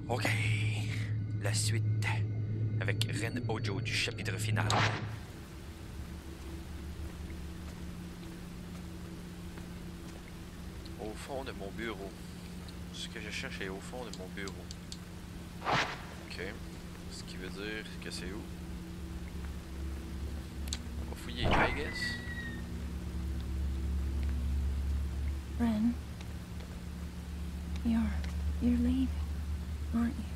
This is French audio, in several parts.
Ok, la suite avec Ren Ojo du chapitre final. Au fond de mon bureau. Ce que je cherche est au fond de mon bureau. Ok, ce qui veut dire que c'est où? On va fouiller, I guess. Ren, you're leaving, aren't you?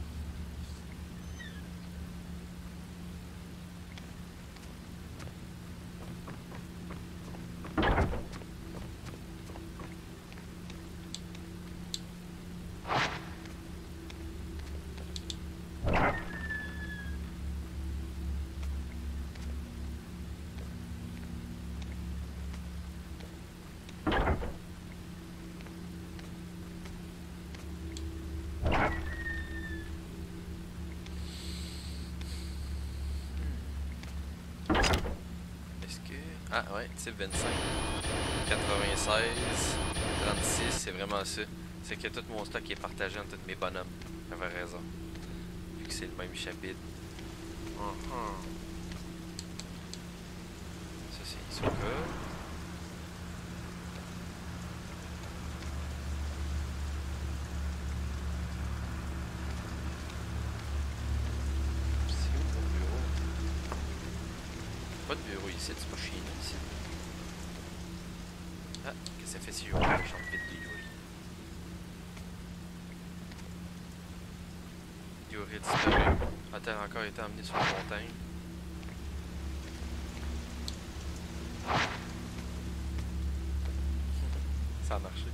Est-ce que... Ah ouais, type 25. 96, 36, c'est vraiment ça. C'est que tout mon stock est partagé entre tous mes bonhommes. J'avais raison. Vu que c'est le même chapitre. Ça c'est Isoka. C'est où mon bureau? Pas de bureau ici, c'est pas chez nous ici. Ah, qu'est-ce que ça fait si j'ouvre la chambre vide de Yuri? Yuri a disparu. A-t-elle encore été emmenée sur la montagne? Ça a marché.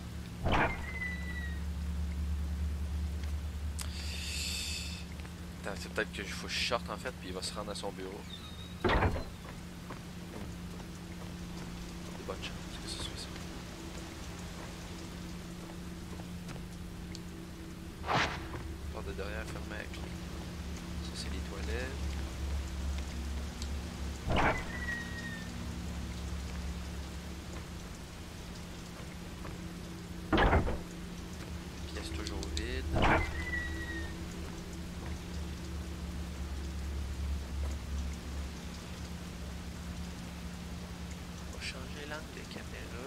Attends, c'est peut-être que je faut que je sorte en fait, puis il va se rendre à son bureau. De bonnes chances que ce soit ça. Porte de derrière fermée avec clé. Ça c'est les toilettes. Pièce toujours vide. On va changer l'angle de caméra.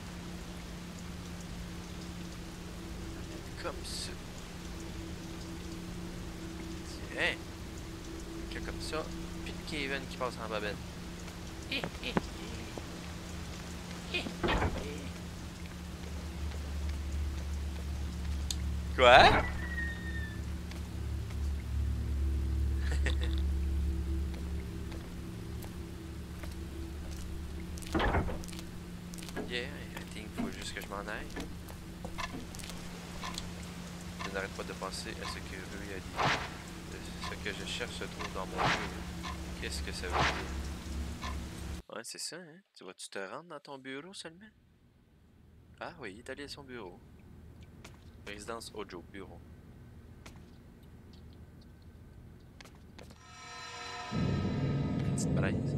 Comme ça. Tiens. Que comme ça. Puis de Kevin qui passe en babine. Quoi? Yeah, I think faut juste que je m'en aille. Je n'arrête pas de penser à ce que Rui a dit. Ce que je cherche se trouve dans mon bureau. Qu'est-ce que ça veut dire? Ouais, c'est ça, hein? Tu vas-tu te rendre dans ton bureau seulement? Ah oui, il est allé à son bureau. Résidence Ojo, bureau. Petite braise.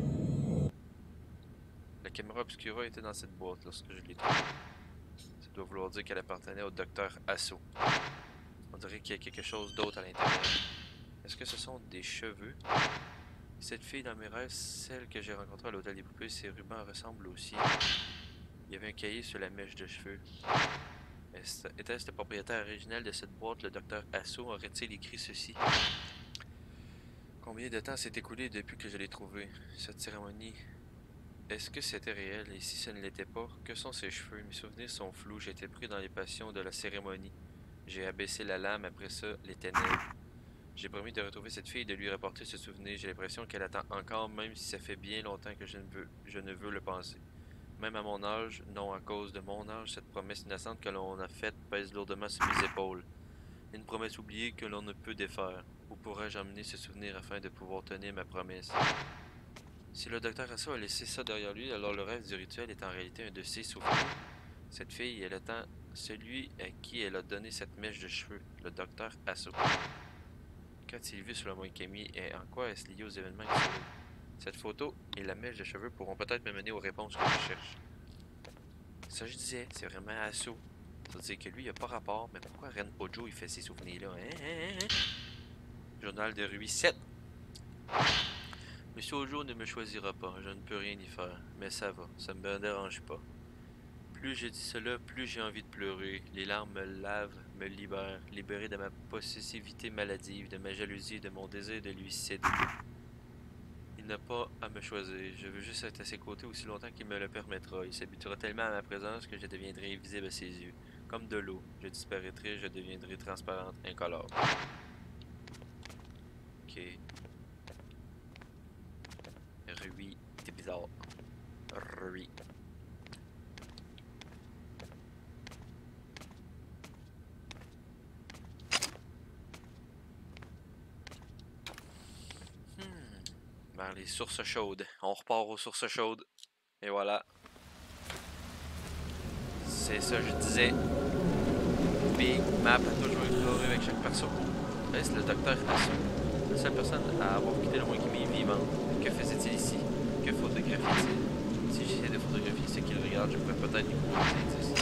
La caméra obscura était dans cette boîte lorsque je l'ai trouvée. Ça doit vouloir dire qu'elle appartenait au docteur Asso. On dirait qu'il y a quelque chose d'autre à l'intérieur. Est-ce que ce sont des cheveux? Cette fille dans mes rêves, celle que j'ai rencontrée à l'hôtel des poupées, ses rubans ressemblent aussi. Il y avait un cahier sur la mèche de cheveux. Était-ce le propriétaire original de cette boîte, le docteur Asso? Aurait-il écrit ceci? Combien de temps s'est écoulé depuis que je l'ai trouvé? Cette cérémonie, est-ce que c'était réel? Et si ce ne l'était pas, que sont ses cheveux? Mes souvenirs sont flous, j'étais pris dans les passions de la cérémonie. J'ai abaissé la lame, après ça, les ténèbres. J'ai promis de retrouver cette fille et de lui rapporter ce souvenir. J'ai l'impression qu'elle attend encore, même si ça fait bien longtemps que je ne veux le penser. Même à mon âge, non à cause de mon âge, cette promesse innocente que l'on a faite pèse lourdement sur mes épaules. Une promesse oubliée que l'on ne peut défaire. Où pourrais-je emmener ce souvenir afin de pouvoir tenir ma promesse? Si le docteur Asso a laissé ça derrière lui, alors le rêve du rituel est en réalité un de ses souvenirs. Cette fille, elle attend celui à qui elle a donné cette mèche de cheveux, le docteur Asso. Qu'a-t-il vu sur le Moikami et en quoi est-ce lié aux événements qui se déroulent? Cette photo et la mèche de cheveux pourront peut-être me mener aux réponses que je cherche. Ça, je disais, c'est vraiment Asso. Ça veut dire que lui, il a pas rapport. Mais pourquoi Ren Ojo, il fait ces souvenirs-là? Journal de Rui 7. Monsieur Ojo ne me choisira pas. Je ne peux rien y faire. Mais ça va. Ça me dérange pas. Plus je dis cela, plus j'ai envie de pleurer. Les larmes me lavent, me libèrent. Libéré de ma possessivité maladive, de ma jalousie et de mon désir de lui céder. Il n'a pas à me choisir. Je veux juste être à ses côtés aussi longtemps qu'il me le permettra. Il s'habituera tellement à ma présence que je deviendrai invisible à ses yeux. Comme de l'eau. Je disparaîtrai, je deviendrai transparente, incolore. Ok. Rui, t'es bizarre. Rui. Vers les sources chaudes. On repart aux sources chaudes. Et voilà. C'est ça, je disais. Big Map a toujours exploré avec chaque perso. Est-ce le docteur Hasso? La seule personne à avoir quitté le Wakimi vivant. Que faisait-il ici? Que photographiait-il? Si j'essayais de photographier ce qu'il regarde, je pourrais peut-être découvrir ses indices.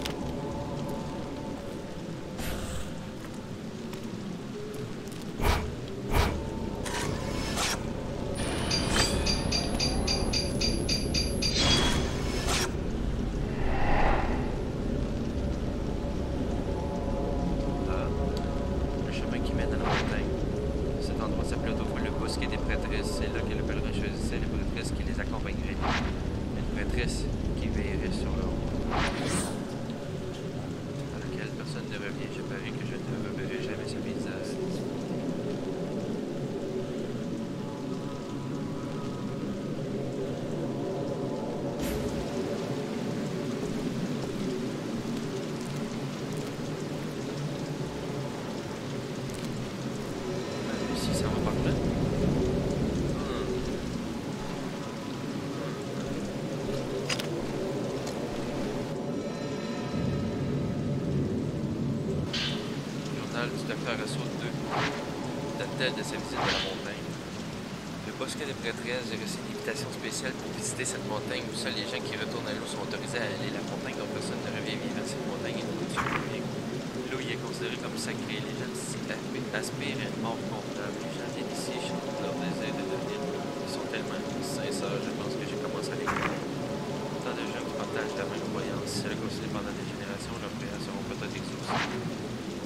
De sa visite de la montagne. Le bosquet des prêtresses, j'ai reçu une invitation spéciale pour visiter cette montagne où seuls les gens qui retournent à l'eau sont autorisés à aller. La montagne dont personne ne revient vivre. Cette montagne est une coutume publique. L'eau y est considérée comme sacrée. Les gens s'y aspirent à une mort convenable. Les gens viennent ici, chantent leur désir de devenir. Ils sont tellement sincères, je pense que j'ai commencé à les connaître. Tant de gens qui partagent la même croyance. Si elles continuent pendant des générations, leurs prières seront peut-être exaucées.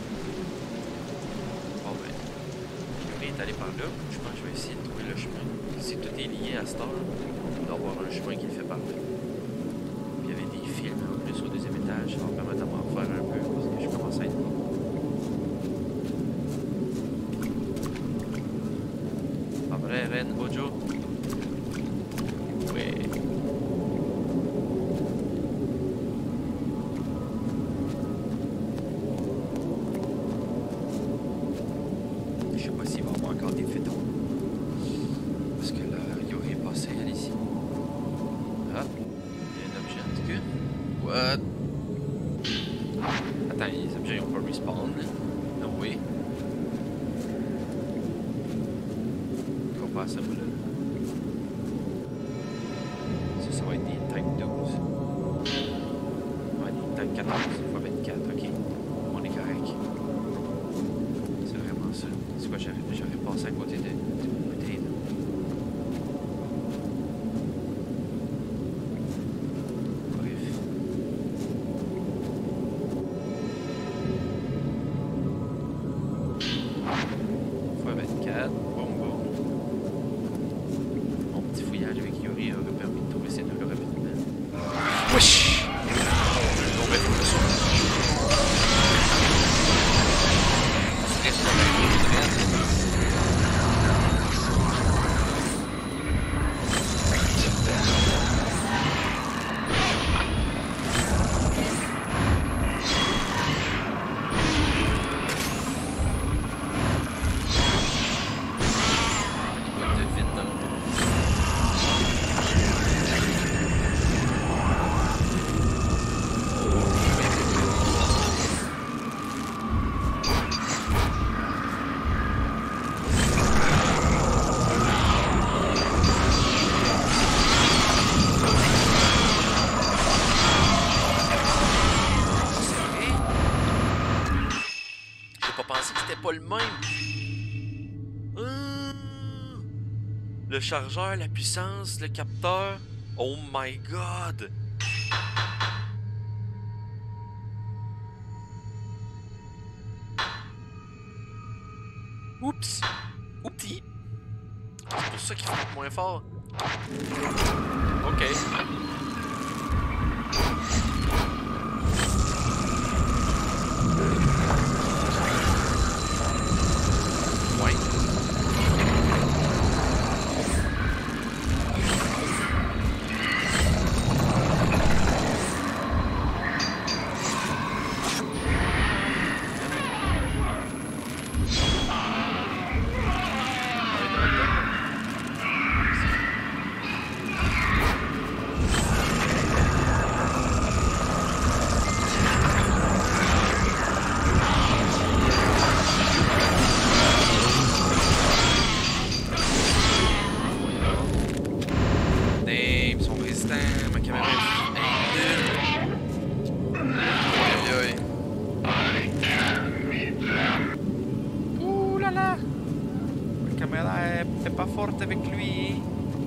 Aller par là, je pense que je vais essayer de trouver le chemin. Si tout est lié à cette heure, il doit y avoir un chemin qui le fait par là. Puis il y avait des films en plus au deuxième étage, ça va me permettre de m'en refaire un peu parce que je commence à être bon. Pas vrai, Ren Ojo? Ouais. c'était pas le même. Le chargeur, la puissance, le capteur. Oh my god. Oups. Oupti. C'est pour ça qu'il frappe moins fort. Ok. Ouais. Avec lui.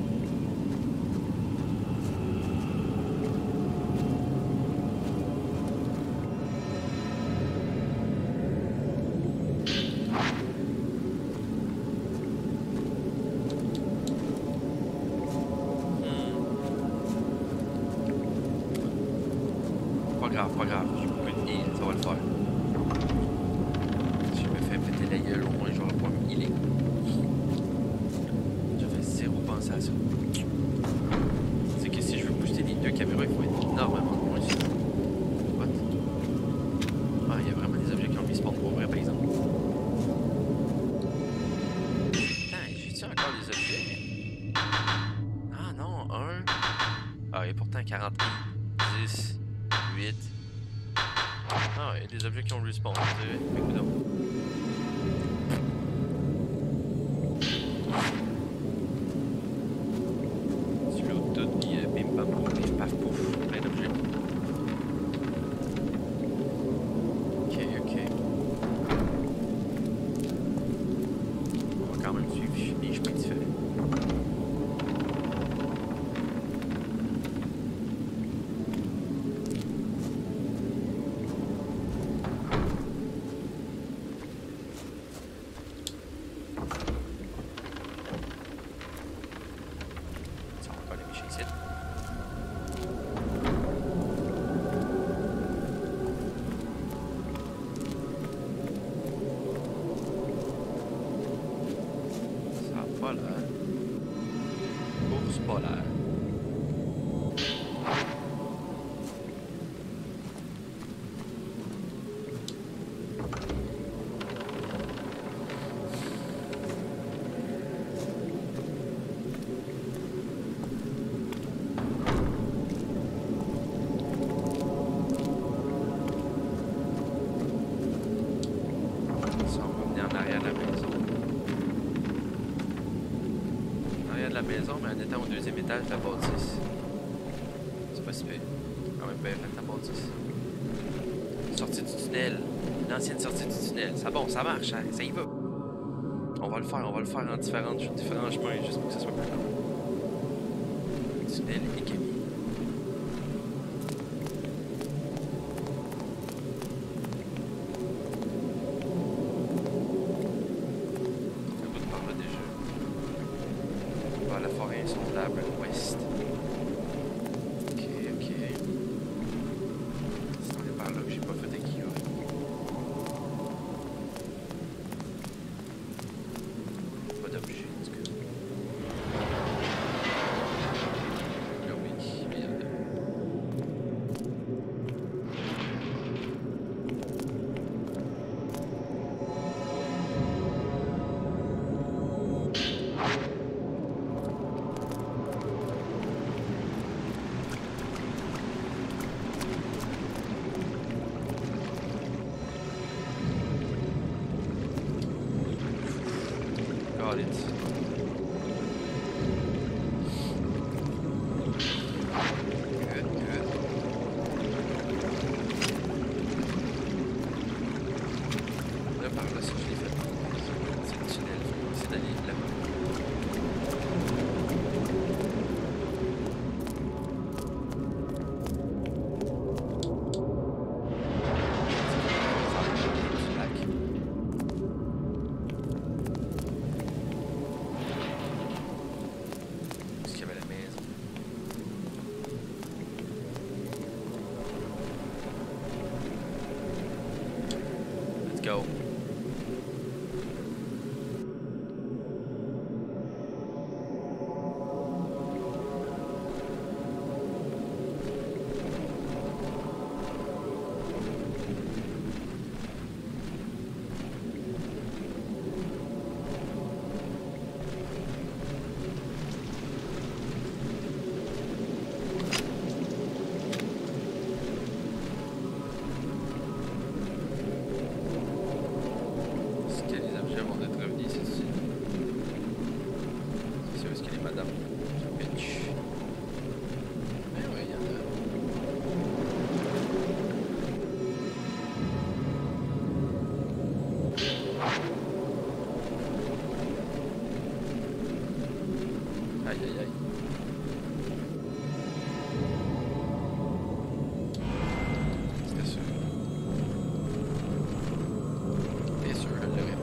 Pas grave, pas grave. J'ai beaucoup de heal, ça va le faire. Si je me fais péter la gueule, au moins je vais pas me healer. Penser à ça. C'est que si je veux booster les deux caméras, il faut être énormément loin ici. What? Ah, il y a vraiment des objets qui ont mis spawn pour vrai, par exemple. Putain, j'ai-tu encore des objets? Ah non, 1. Ah, et pourtant 40 10, 8. Ah, il y a des objets qui ont respawn, je dirais. Mais écoute donc. Ours polaire. Ça, on va venir en arrière de la maison. De la maison, mais en étant au deuxième étage de la bâtisse. C'est pas si pire. Quand même bien fait la bâtisse. Sortie du tunnel. L'ancienne sortie du tunnel. Ça bon, ça marche, hein? Ça y va. On va le faire en différents chemins, juste pour que ça soit plus long. Tunnel Ikemi. La forêt insondable à l'ouest. Ok. C'est par là que j'ai pas fait de Guillaume. Pas d'objet, en tout cas. Là, oui, merde. Got it. Good. Là, par là, ça, je l'ai fait. Aïe aïe aïe. C'était sûr. Bien sûr, je l'aurais.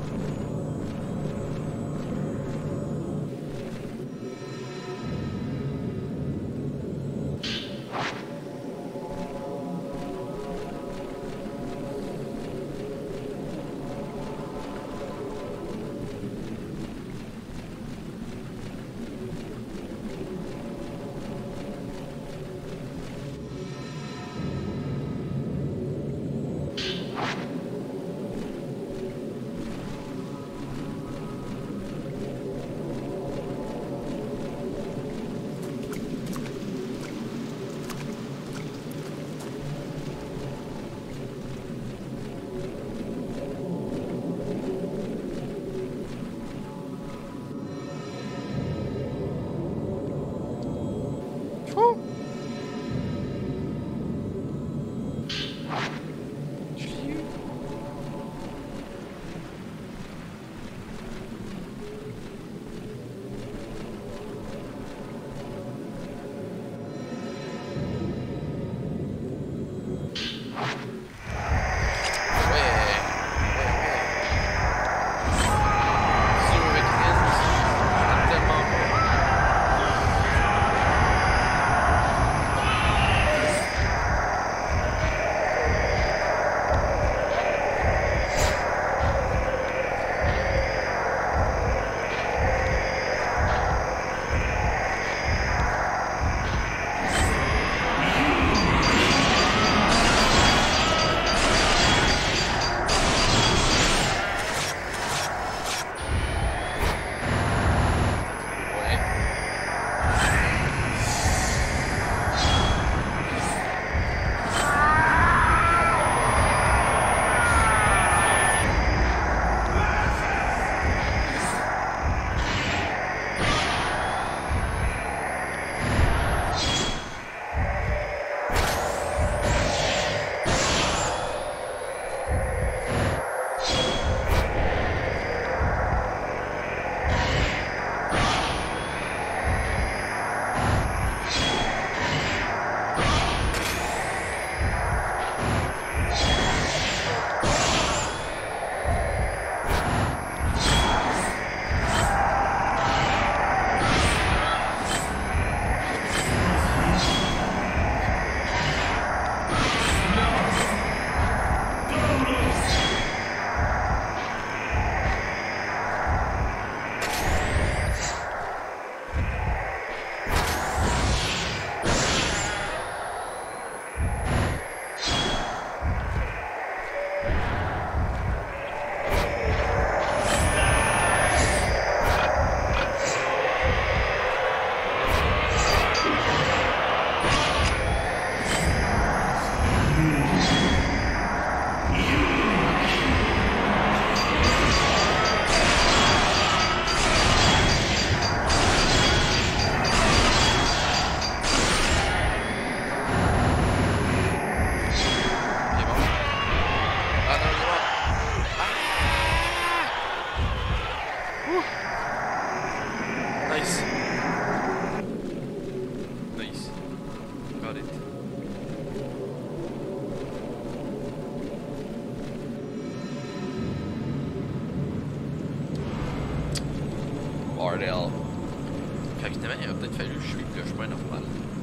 Bordel. Fait que finalement, il aurait peut-être fallu que je suive le chemin normal.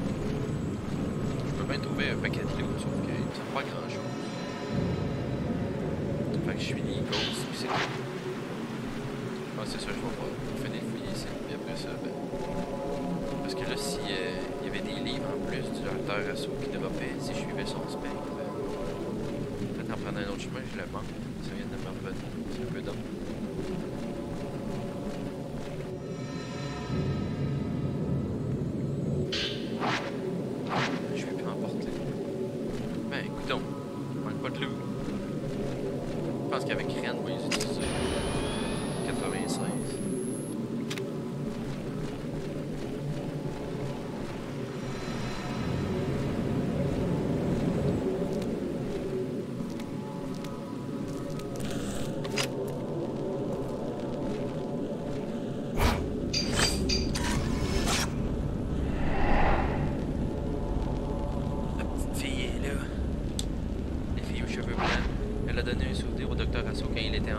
Je peux bien trouver un paquet de loot, sauf que ça fait pas grand chose. Fait que je finis Ghost, puis c'est tout. Ah, c'est ça, je vais pas finir de fouiller ici. Puis après ça, ben. Parce que là, si il y avait des livres en plus du Docteur Assaut qui droppaient, si je suivais son spec, ben. Peut-être en prenant un autre chemin, je le manque. Ça vient de me revenir. C'est un peu dumb. Je vais plus emporter. Ben, écoutons. On manque pas de loup. Je pense qu'avec Ren, on va les utiliser. 96.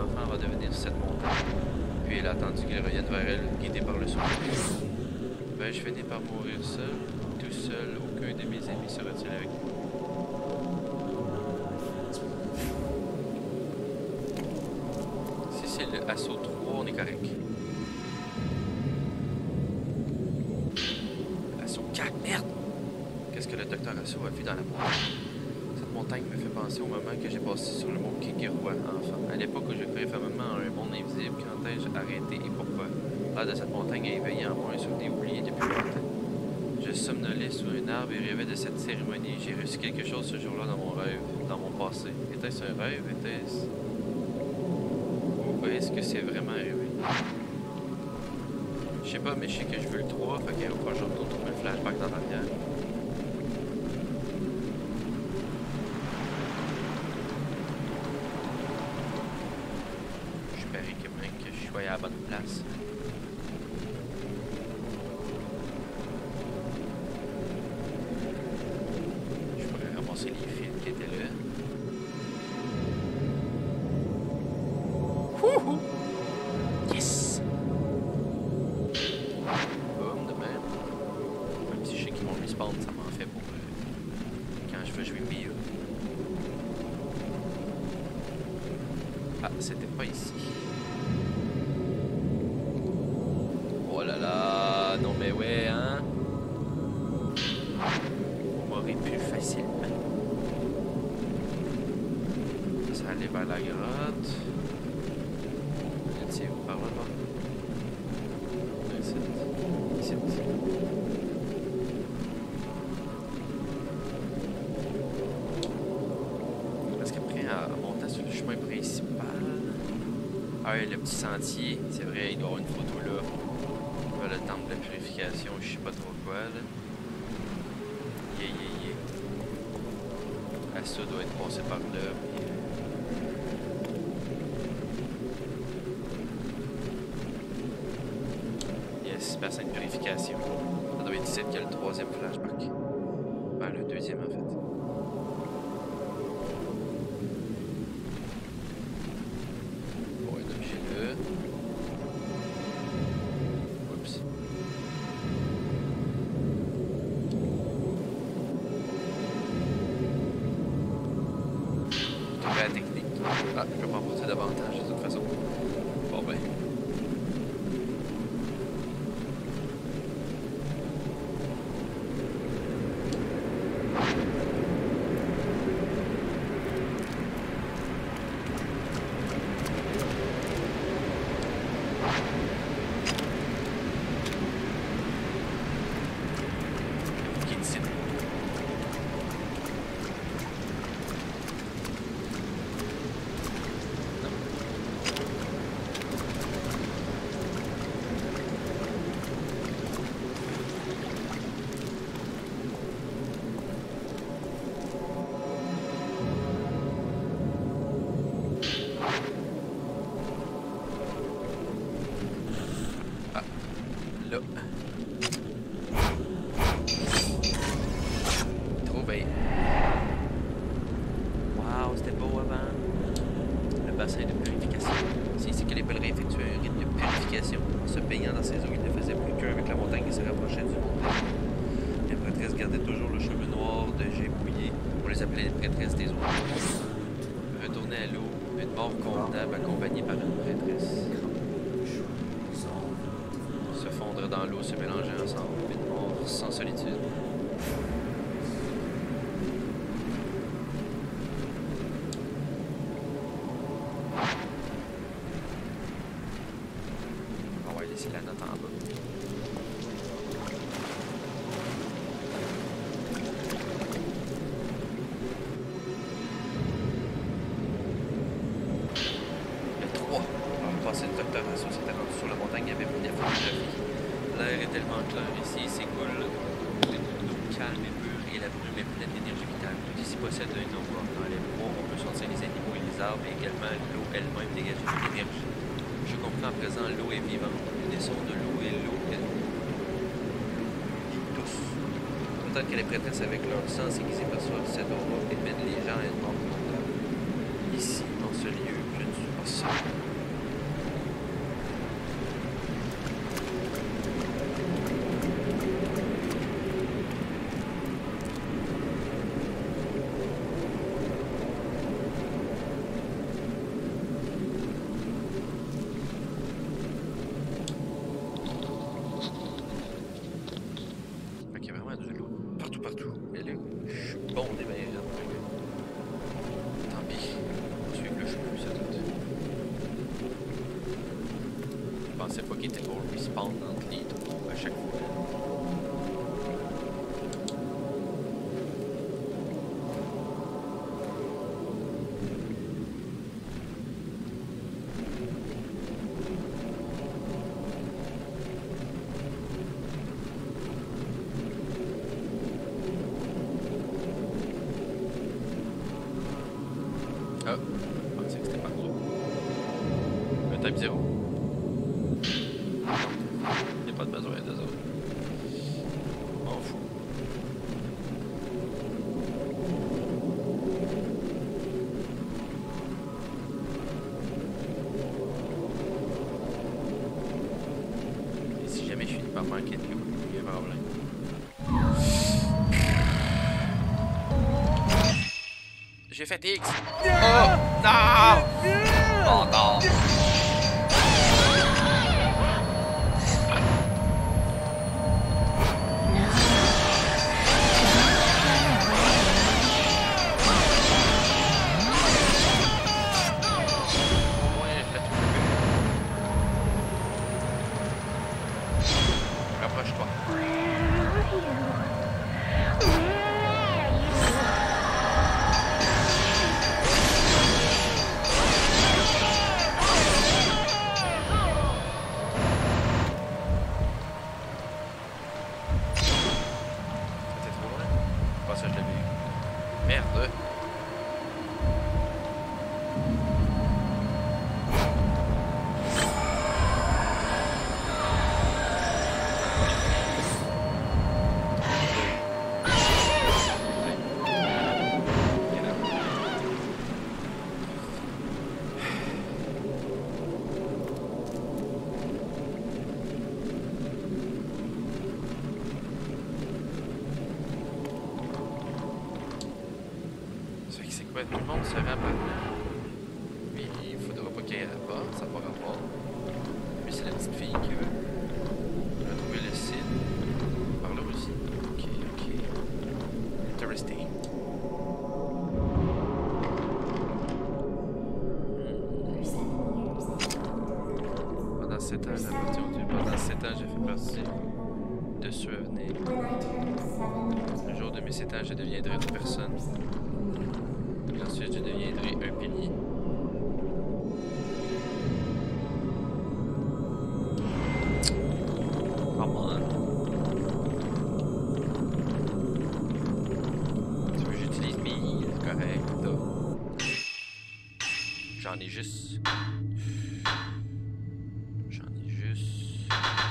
enfant avant de venir sur cette montagne. Puis elle a attendu qu'il revienne vers elle, guidé par le souvenir. Vais-je finir par mourir seul? Tout seul, aucun de mes amis sera-t-il avec moi? Si c'est le assaut 3, on est correct. Assaut 4, merde! Qu'est-ce que le docteur Assaut a vu dans la montagne? Cette montagne me fait penser au moment que j'ai passé sur le mont Kikirwa, enfant. À l'époque où je croyais fermement à un monde invisible, quand ai-je arrêté et pourquoi? L'air de cette montagne a éveillé en moi un souvenir oublié depuis longtemps. Je somnolais sous un arbre et rêvais de cette cérémonie. J'ai reçu quelque chose ce jour-là dans mon rêve, dans mon passé. Était-ce un rêve? Était-ce... Ou est-ce que c'est vraiment arrivé? Je sais pas, mais je sais que je veux le 3, fait qu'il faut que je retourne trouver un flashback dans l'arrière. Je parie que même que je sois à la bonne place. Les fils qui étaient là. Wouhou! Yes! Boum, de même. Même si je sais qu'ils vont respawn, ça m'en fait pour quand je veux jouer mieux. Ah, c'était pas ici. Oh là là! Non mais ouais, hein? On m'aurait plus facilement. Aller vers la grotte. Tiens, par là, là. Ici. Ici. Parce qu'après, en montant sur le chemin principal... Ah, le petit sentier, c'est vrai, il doit y avoir une photo là. Là, le temple de la purification, je sais pas trop quoi, là. Ça doit être passé par là. Yes, bassin de purification. Ça doit être ici qu'il y a le troisième flashback. Ben, le deuxième en fait. Bon, un objet là. Oups. Trouver la technique. Ah, je peux pas emporter davantage de toute façon. Bon ben. Là. Trop bien. Wow, c'était beau avant. Le bassin de purification. C'est ici que les pèlerins effectuaient un rite de purification. En se baignant dans ces eaux, ils ne faisaient plus qu'un avec la montagne qui se rapprochait du monde. Les prêtresses gardaient toujours le cheveu noir de jet mouillé. On les appelait les prêtresses des eaux. Retourner à l'eau, une mort convenable accompagnée par une prêtresse. Se fondre dans l'eau, se mélanger ensemble, une mort sans solitude. On va laisser la note en bas. Le 3. On va passer le docteur Assaut s'était rendu sur la montagne, il y avait plus d'infos. L'air est tellement clair ici, il s'écoule une eau calme et pure et la brume est pleine d'énergie vitale. Tout ici possède un aura. Dans les bois, on peut sentir les animaux et les arbres, et également l'eau elle-même dégage de l'énergie. Je comprends à présent, l'eau est vivante. Les sons de l'eau et l'eau est douce. Peut-être que les prêtresses avec leur sens aiguisé perçoivent cette aura et mènent les gens à être mort confortable. Ici, en ce lieu, je ne suis pas seul. pensais pas qu'il était pour respawn entre les trous à chaque fois. Ah, je pensais que c'était par là. Un type 0. Il n'y a pas de besoin d'eux autres. M'en fous. Et si jamais je finis par manquer de l'eau, il y a un problème. J'ai fait X! Oh! Non! Oh non! Au moins, j'ai fait tout le but. Rapproche-toi. C'était trop loin. Pas ça, je l'avais eu. Merde! C'est quoi? Tout le monde se rend par là. Puis il faudra pas qu'il y ait la porte, ça n'a pas rapport. Lui, c'est la petite fille qui veut. On a trouvé le site. Par là aussi. Ok, ok. Interesting. Pendant 7 ans, la partie au pendant 7 ans, j'ai fait partie de Souvenirs. Le jour de mes 7 ans, je deviendrai une personne. Et ensuite, je deviendrai un pilier. Come on. Tu veux que j'utilise mes I, c'est correct. J'en ai juste... J'en ai juste...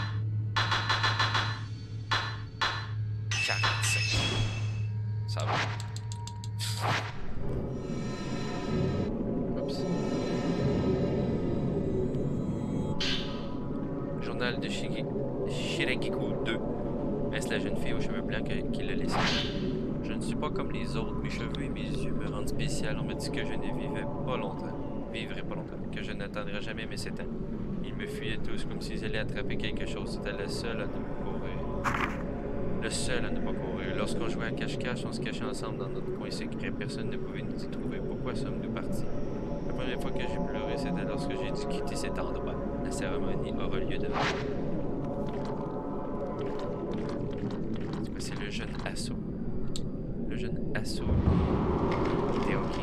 45. Ça va. Oups. Journal de Shirakiku 2. Est-ce la jeune fille aux cheveux blancs qui l'a laissé? Je ne suis pas comme les autres. Mes cheveux et mes yeux me rendent spécial. On me dit que je ne vivrai pas longtemps. Que je n'atteindrai jamais mes 7 ans. Ils me fuyaient tous comme s'ils allaient attraper quelque chose. C'était le seul à ne pas courir. Le seul à ne pas courir. Lorsqu'on jouait à cache-cache, on se cachait ensemble dans notre coin secret. Personne ne pouvait nous y trouver. Pourquoi sommes-nous partis? La première fois que j'ai pleuré, c'était lorsque j'ai dû quitter cet endroit. La cérémonie aura lieu demain. C'est le jeune Asso. Le jeune Asso. Il était ok.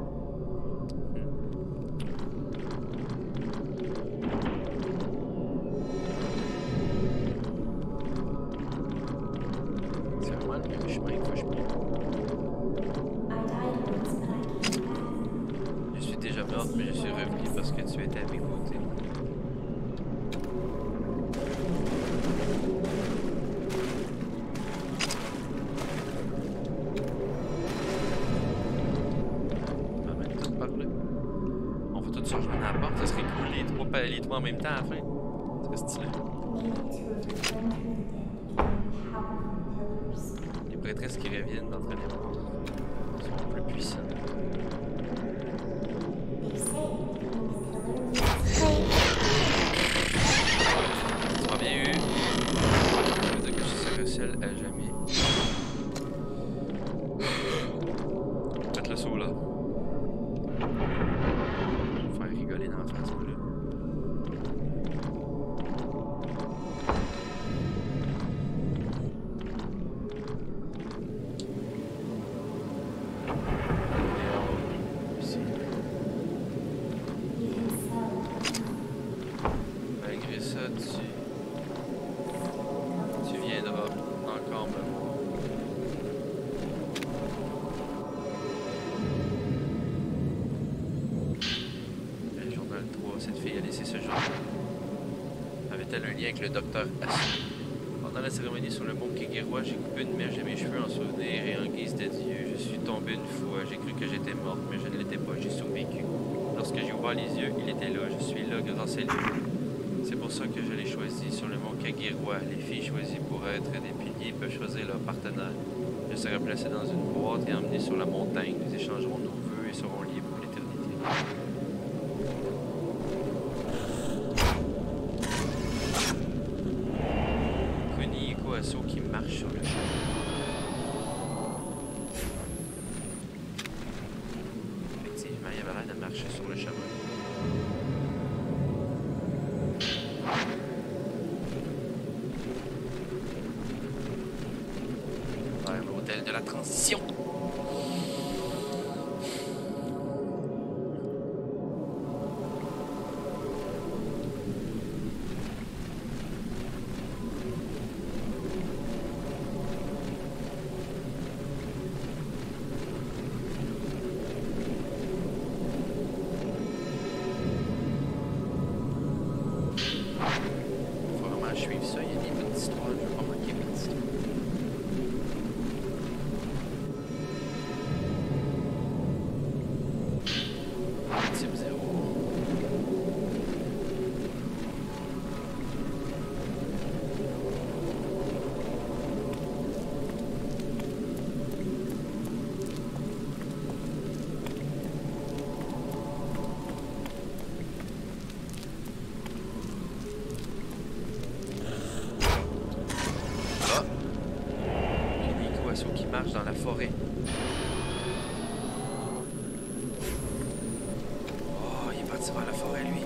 C'est vraiment le même chemin que je prends. Je suis déjà morte, mais je suis revenue parce que tu étais à mes côtés. Ça serait cool les trois en même temps à la fin. Ça serait stylé. Les prêtresses qui reviennent d'entre les morts sont plus puissants. Tu m'as bien eu. Je veux dire que je serai seul à jamais. Faites le saut là. Faire rigoler dans la face, moi là. y aller, c'est ce jour. Avait-elle un lien avec le docteur Asu? Pendant la cérémonie sur le mont Kegirwa, j'ai coupé une mèche de mes cheveux en souvenir et en guise d'adieu. Je suis tombé une fois, j'ai cru que j'étais morte, mais je ne l'étais pas, j'ai survécu. Lorsque j'ai ouvert les yeux, il était là, je suis là grâce à lui. C'est pour ça que je l'ai choisi sur le mont Kagirwa. Les filles choisies pour être des piliers peuvent choisir leur partenaire. Je serai placé dans une boîte et emmené sur la montagne. Nous échangerons nos vœux et serons liés pour l'éternité. Kunihiko Aso qui marche sur le chemin. Effectivement, il avait l'air de marcher sur le chemin. De la transition. Faut vraiment suivre ça, il y a des petites histoires, je veux pas manquer de petites histoires. Qui marche dans la forêt. Oh, il est parti vers la forêt, lui.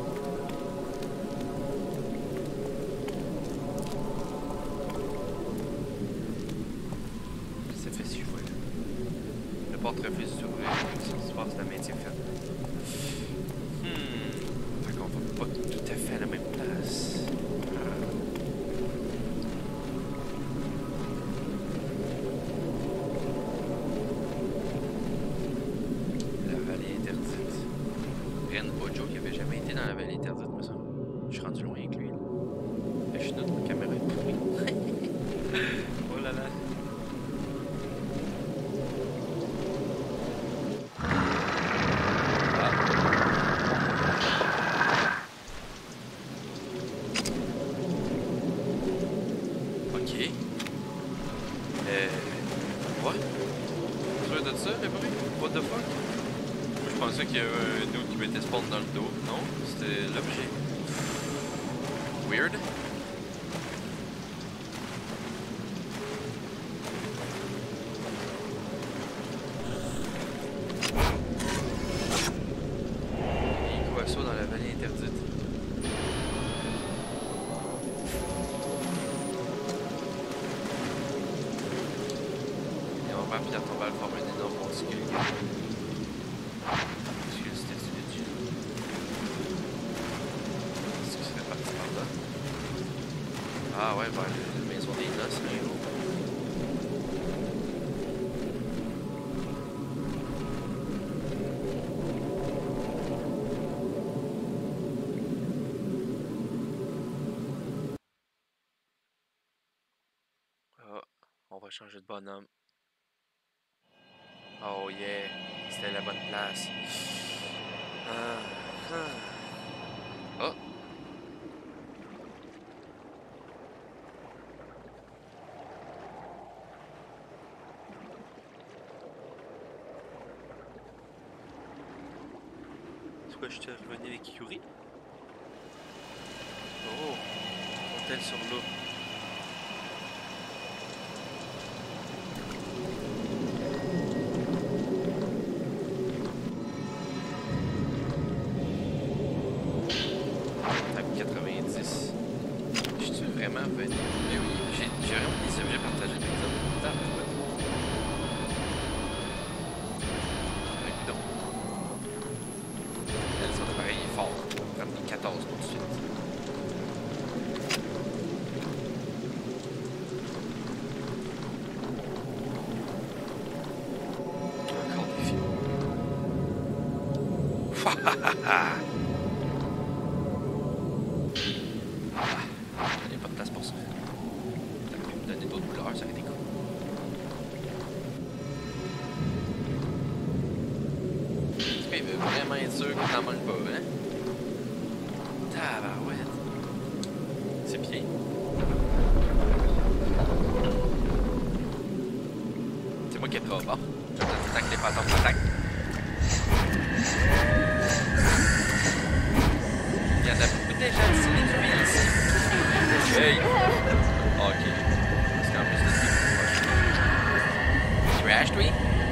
Ça fait si je vois là. Le porte refuse d'ouvrir. Si se passe, la maintient ferme. Fait qu'on va pas tout à fait à la même place. Qui avait jamais été dans la vallée interdite, me semble. Je suis rendu loin avec lui. Je suis notre caméra est pourrie. Oh là là. Ah. Ok. Ouais. Sûr de ça, le bruit? What the fuck? Je pensais qu'il y avait un dude qui mettait spawn dans le dos. Non, c'était l'objet. Weird. Il quoi ça dans la vallée interdite? Et on va puis on va le former un énorme monticule. Ah ouais, ben, la maison des noces, un jour. Ah, on va changer de bonhomme. Oh yeah, c'était la bonne place. Oh! Pourquoi je t'ai revenu avec Yuri? Oh! Hôtel sur l'eau. Type 90. Je suis vraiment venu. Mais oui, j'ai vraiment des objets partagés avec les autres. Son appareil est fort. On va ramener 14 pour tout de suite. Encore des films. t'en manque pas, hein? Tabarouette. C'est bien. C'est moi qui ai trop bas. J'attends que les fantômes m'attaquent. Il y en a beaucoup de gens ici, les filles ici. Hey! Ok. Parce qu'en plus, c'est trash, oui?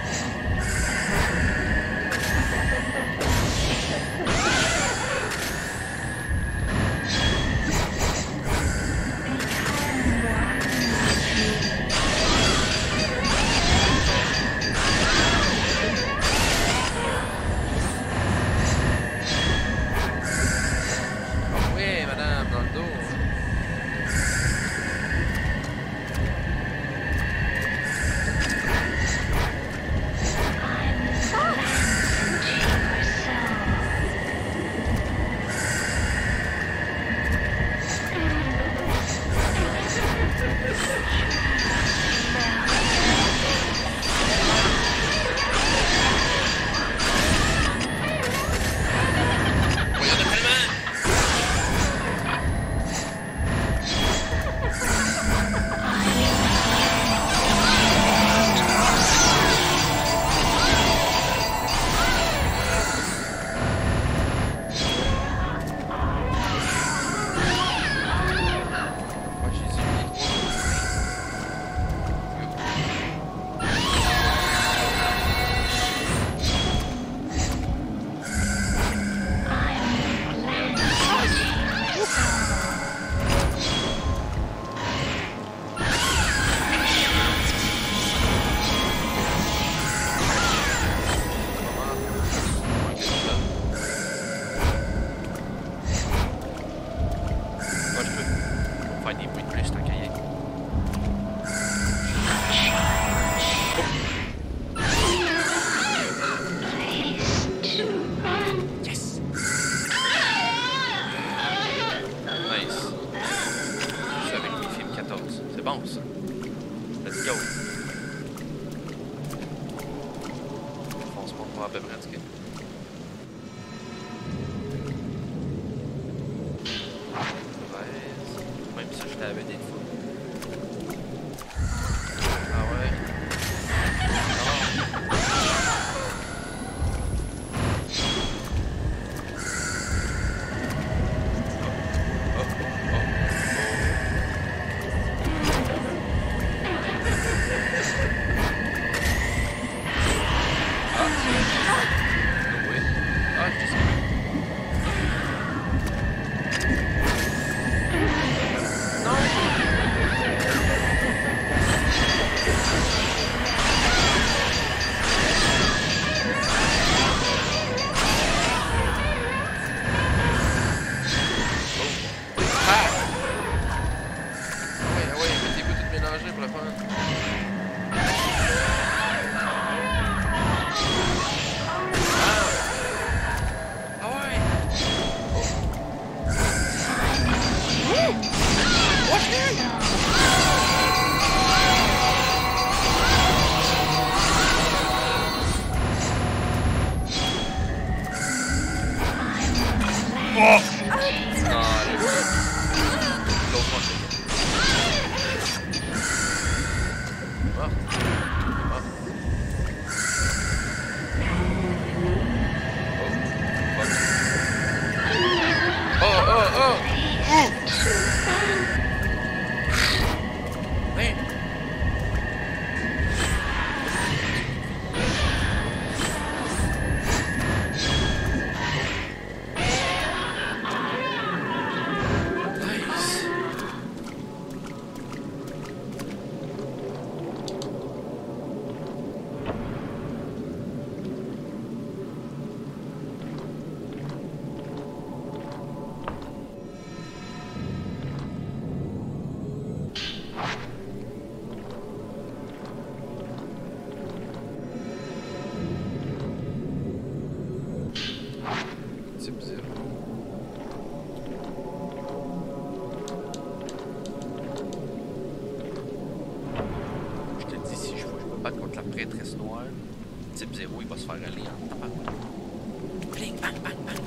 contre la prêtresse noire, type 0, il va se faire aller en tabarouette. Bling, bang, bang, bang.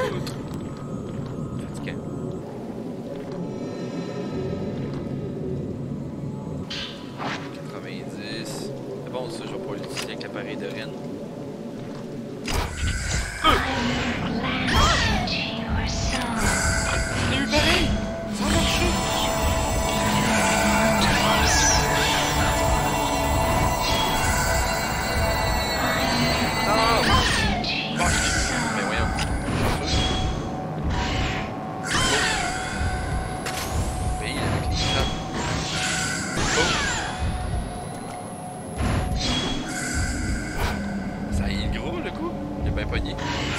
autre. Fatigant. C'est bon ça, je vais pas l'utiliser avec l'appareil de Ren. Je l'ai eu pareil! Ça a marché! Ah! Mais voyons. Oui, avec les trappes. Ça y est gros le coup? Il est bien pogné.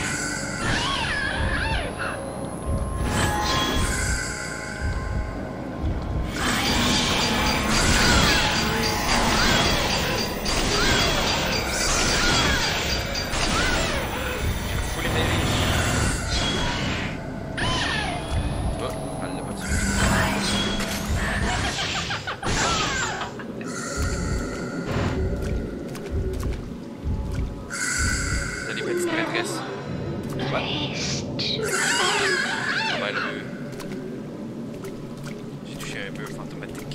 J'ai touché un mur fantomatique.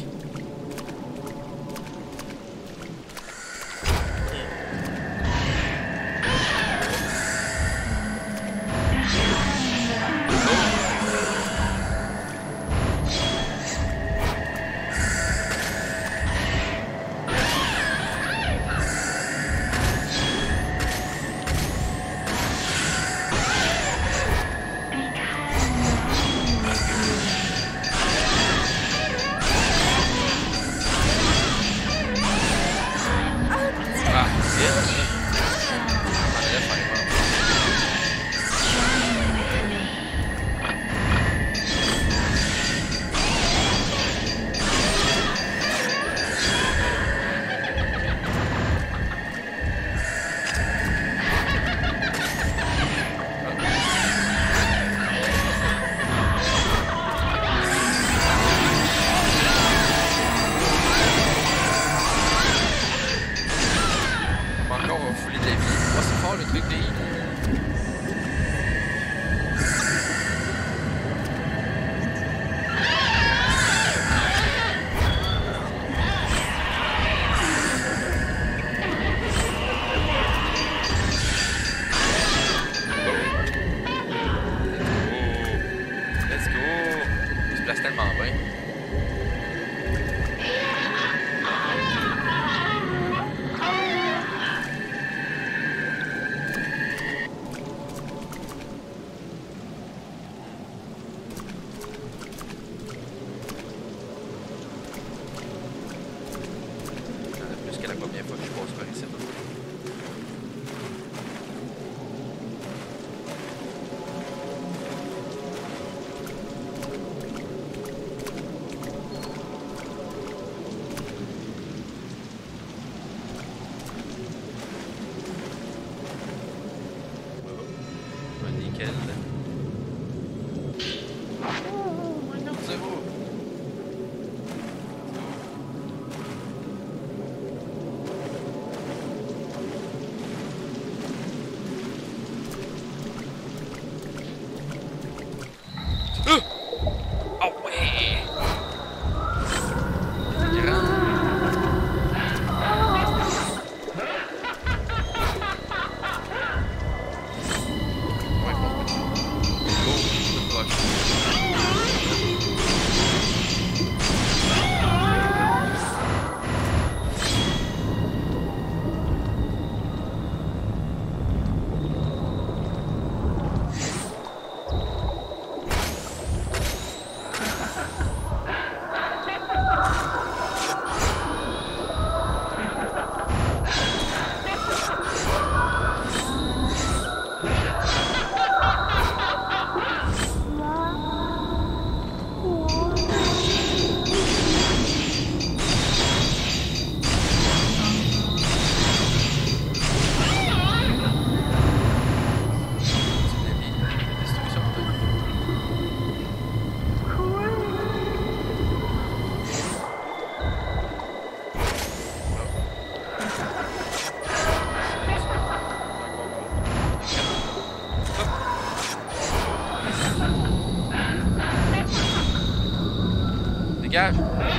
dégage!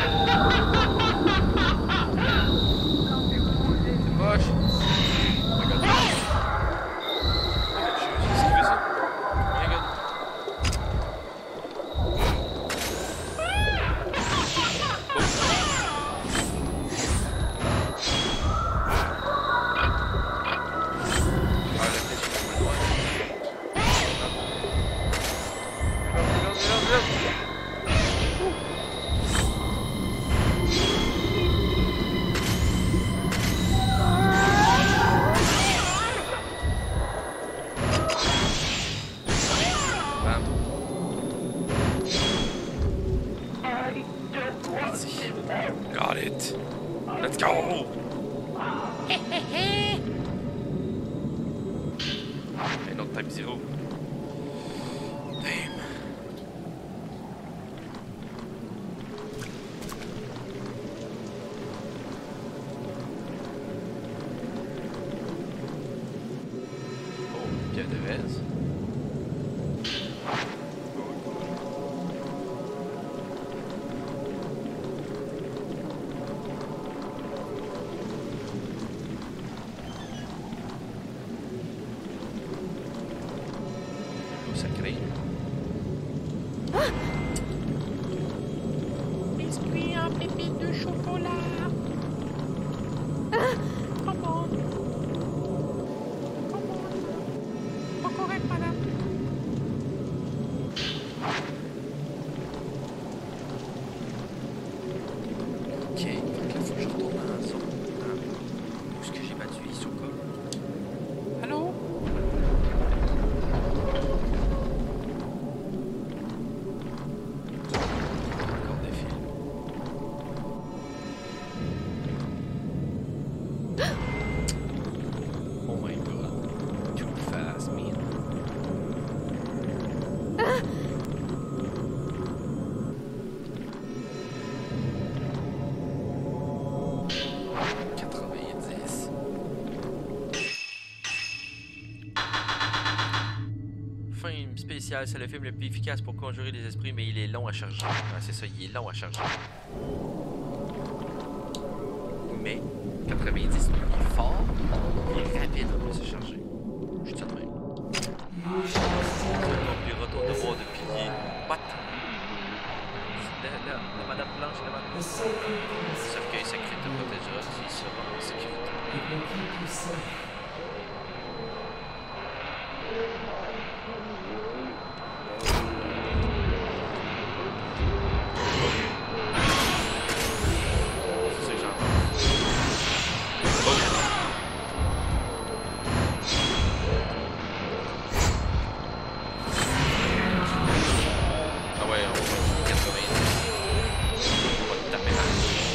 C'est moche! Regarde ça! Oh, j'ai esquivé ça! Regarde! Got it. Let's go. Un autre type 0. Damn. Oh, pierre de vase. Sacré. Biscuit en pépite de chocolat. Comment? Pas correct, madame. Ok, donc là, faut que je retourne dans la zone. Où est-ce que j'ai battu Isuka? Allô? Encore des fils. Oh my god. Too fast, man. Film spécial, c'est le film le plus efficace pour conjurer les esprits, mais il est long à charger. Ah, c'est ça, il est long à charger. Mais 90, il est fort, il est rapide en plus à charger. Je suis de même. Les retours de bois de pilier. What? La Madame Blanche, la Madame Blanche. Cercueil sacré te protégera, tu seras en sécurité. C'est ça que j'entends. Ah ouais, on va 90. On va te taper mal.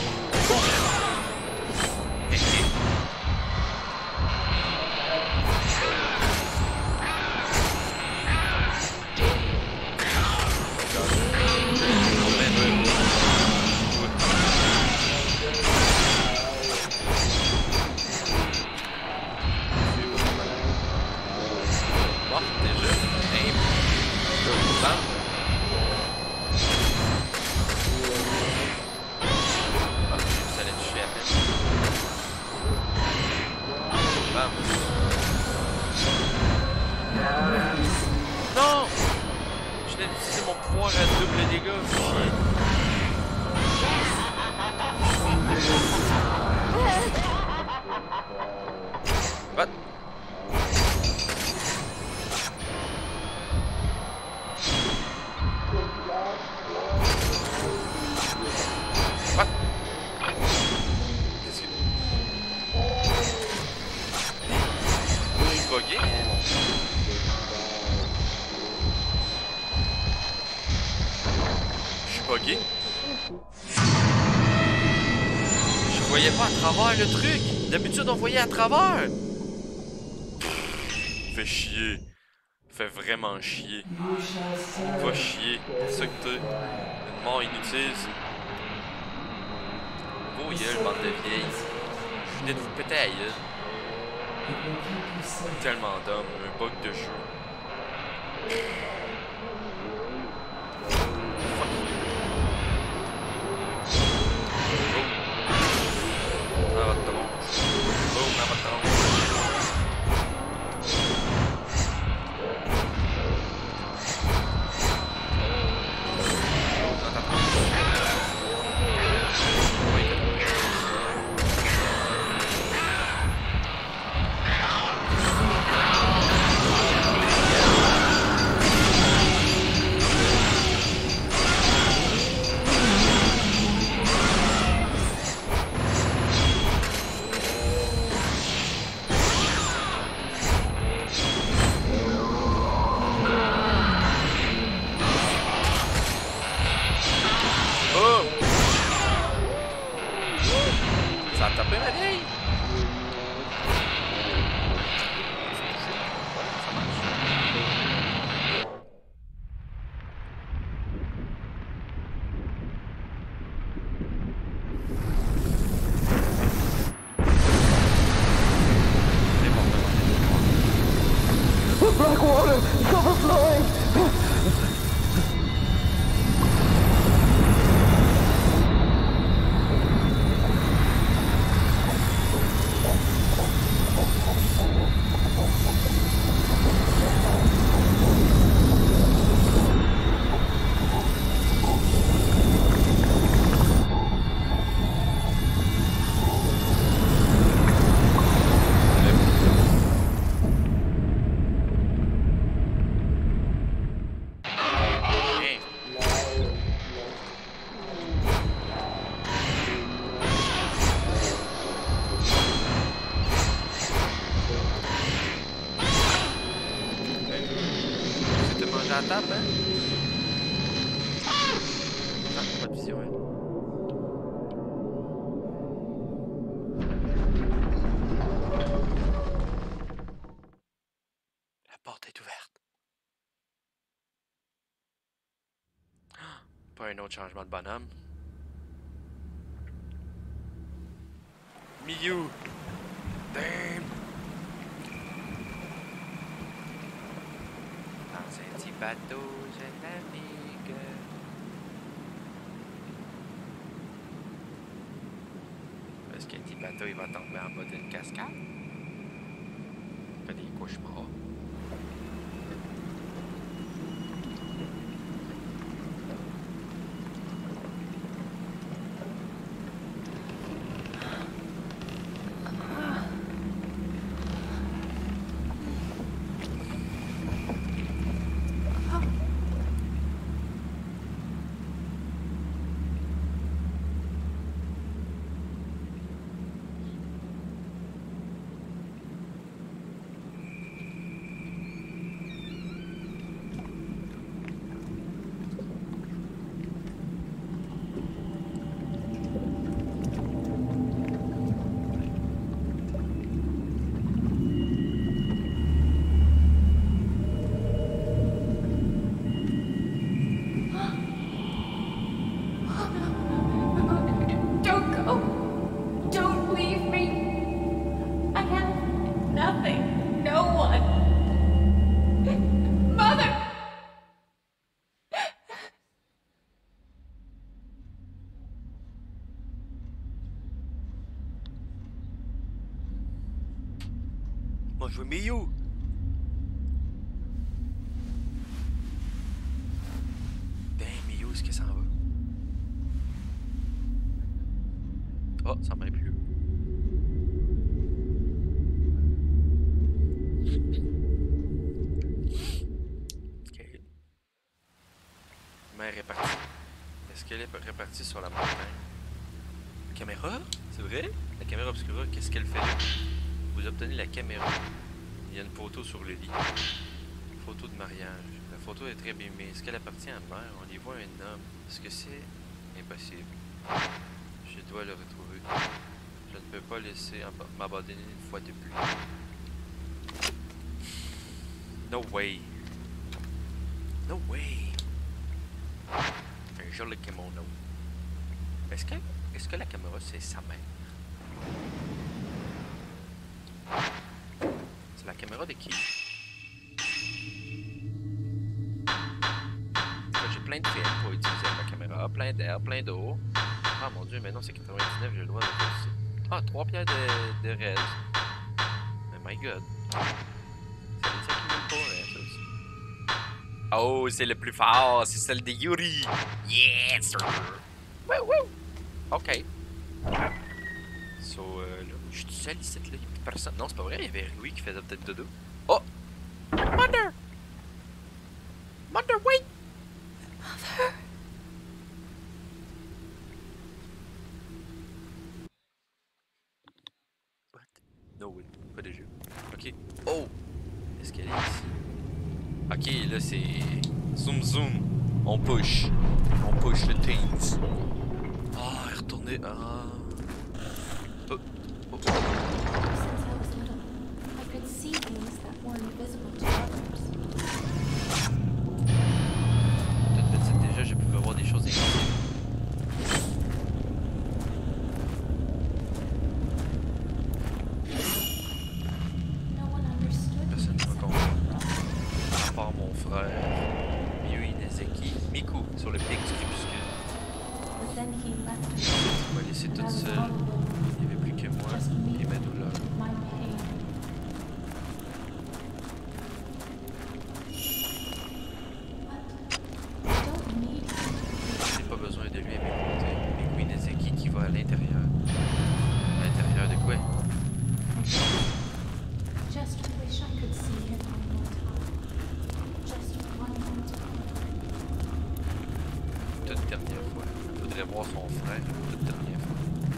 Non! Je viens d'utiliser mon pouvoir à double dégâts. What? What? Qu'est-ce que... Je suis bugué? Je suis bugué? Je voyais pas à travers le truc. D'habitude, on voyait à travers. Fait chier. Fait vraiment chier. Va chier. C'est ça que t'es. Une mort inutile. Vos gueules, bande de vieilles. Je venais de vous péter à la gueule. Tellement d'hommes. Un bug de jeu. Fuck you. Black water! It's overflowing! À la table, hein? Ah, pas de vision, hein. La porte est ouverte. Pas un autre changement de bonhomme. Miyu! Damn! Dans un petit bateau, je navigue. Est-ce qu'un petit bateau il va tomber en bas d'une cascade? Fait des cauchemars. Moi, je veux Miyu! Ben, Miyu, est-ce que ça en va? Oh, ça m'aurait plu. Ok. La mère est partie. Est-ce qu'elle est repartie sur la montagne? La caméra? C'est vrai? La caméra obscura, qu'est-ce qu'elle fait là? Vous obtenez la caméra. Il y a une photo sur le lit. Photo de mariage. La photo est très abîmée. Est-ce qu'elle appartient à ma mère? On y voit un homme. Est-ce que c'est impossible? Je dois le retrouver. Je ne peux pas laisser m'abandonner une fois de plus. No way. No way. Un joli kimono. Est-ce que la caméra c'est sa mère? C'est la caméra de qui? J'ai plein de films pour utiliser la caméra, plein d'air, plein d'eau. Ah mon dieu, maintenant c'est 99, j'ai le droit de faire ça. Ah, 3 pierres de res. Oh my god. C'est ça qui me pour, hein, ça aussi. Oh, c'est le plus fort, c'est celle de Yuri. Yes, sir. Woo, woo. Ok. So, là, je suis tout seul ici, là, il y a plus personne. Non, c'est pas vrai, il y avait Louis qui faisait peut-être dodo. Oh! Mother! Mother, wait! Mother. What? No way, pas de jeu. Ok. Oh! Est-ce qu'elle est ici? Ok, là c'est... Zoom zoom. On push. On push le teens. Ah, elle est retournée. Ah. Oh. Oh. Since I was little, I could see things that weren't visible to others. Toute petite déjà, je pouvais voir des choses invisibles. No one understood me Personne ne m'a except compris. my brother. frère, Yui Nezeki, Miku, sur le pic du crépuscule. But then he left me. Il m'a laissé I toute was seule. vulnerable. Il n'y avait plus que moi Just me. et ma douleur. My pain. But I don't need him. Je n'ai pas besoin de lui à mes côtés. Miku Nezeki qui va à l'intérieur. À l'intérieur de quoi? Just wish I could see him one more time. Just one more time. Toute dernière fois. Il faudrait voir son frère une toute dernière fois.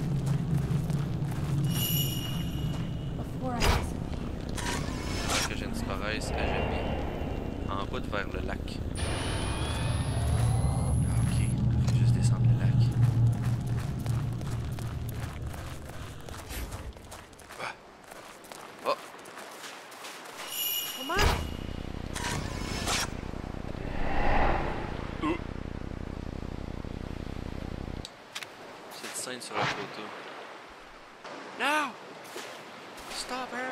Before I disappear. Avant que je ne disparaisse à jamais. En route vers le lac. Ah, ok, je vais juste descendre le lac. Ah. Oh! Maman? Cette scène sur la photo. No! Stop her!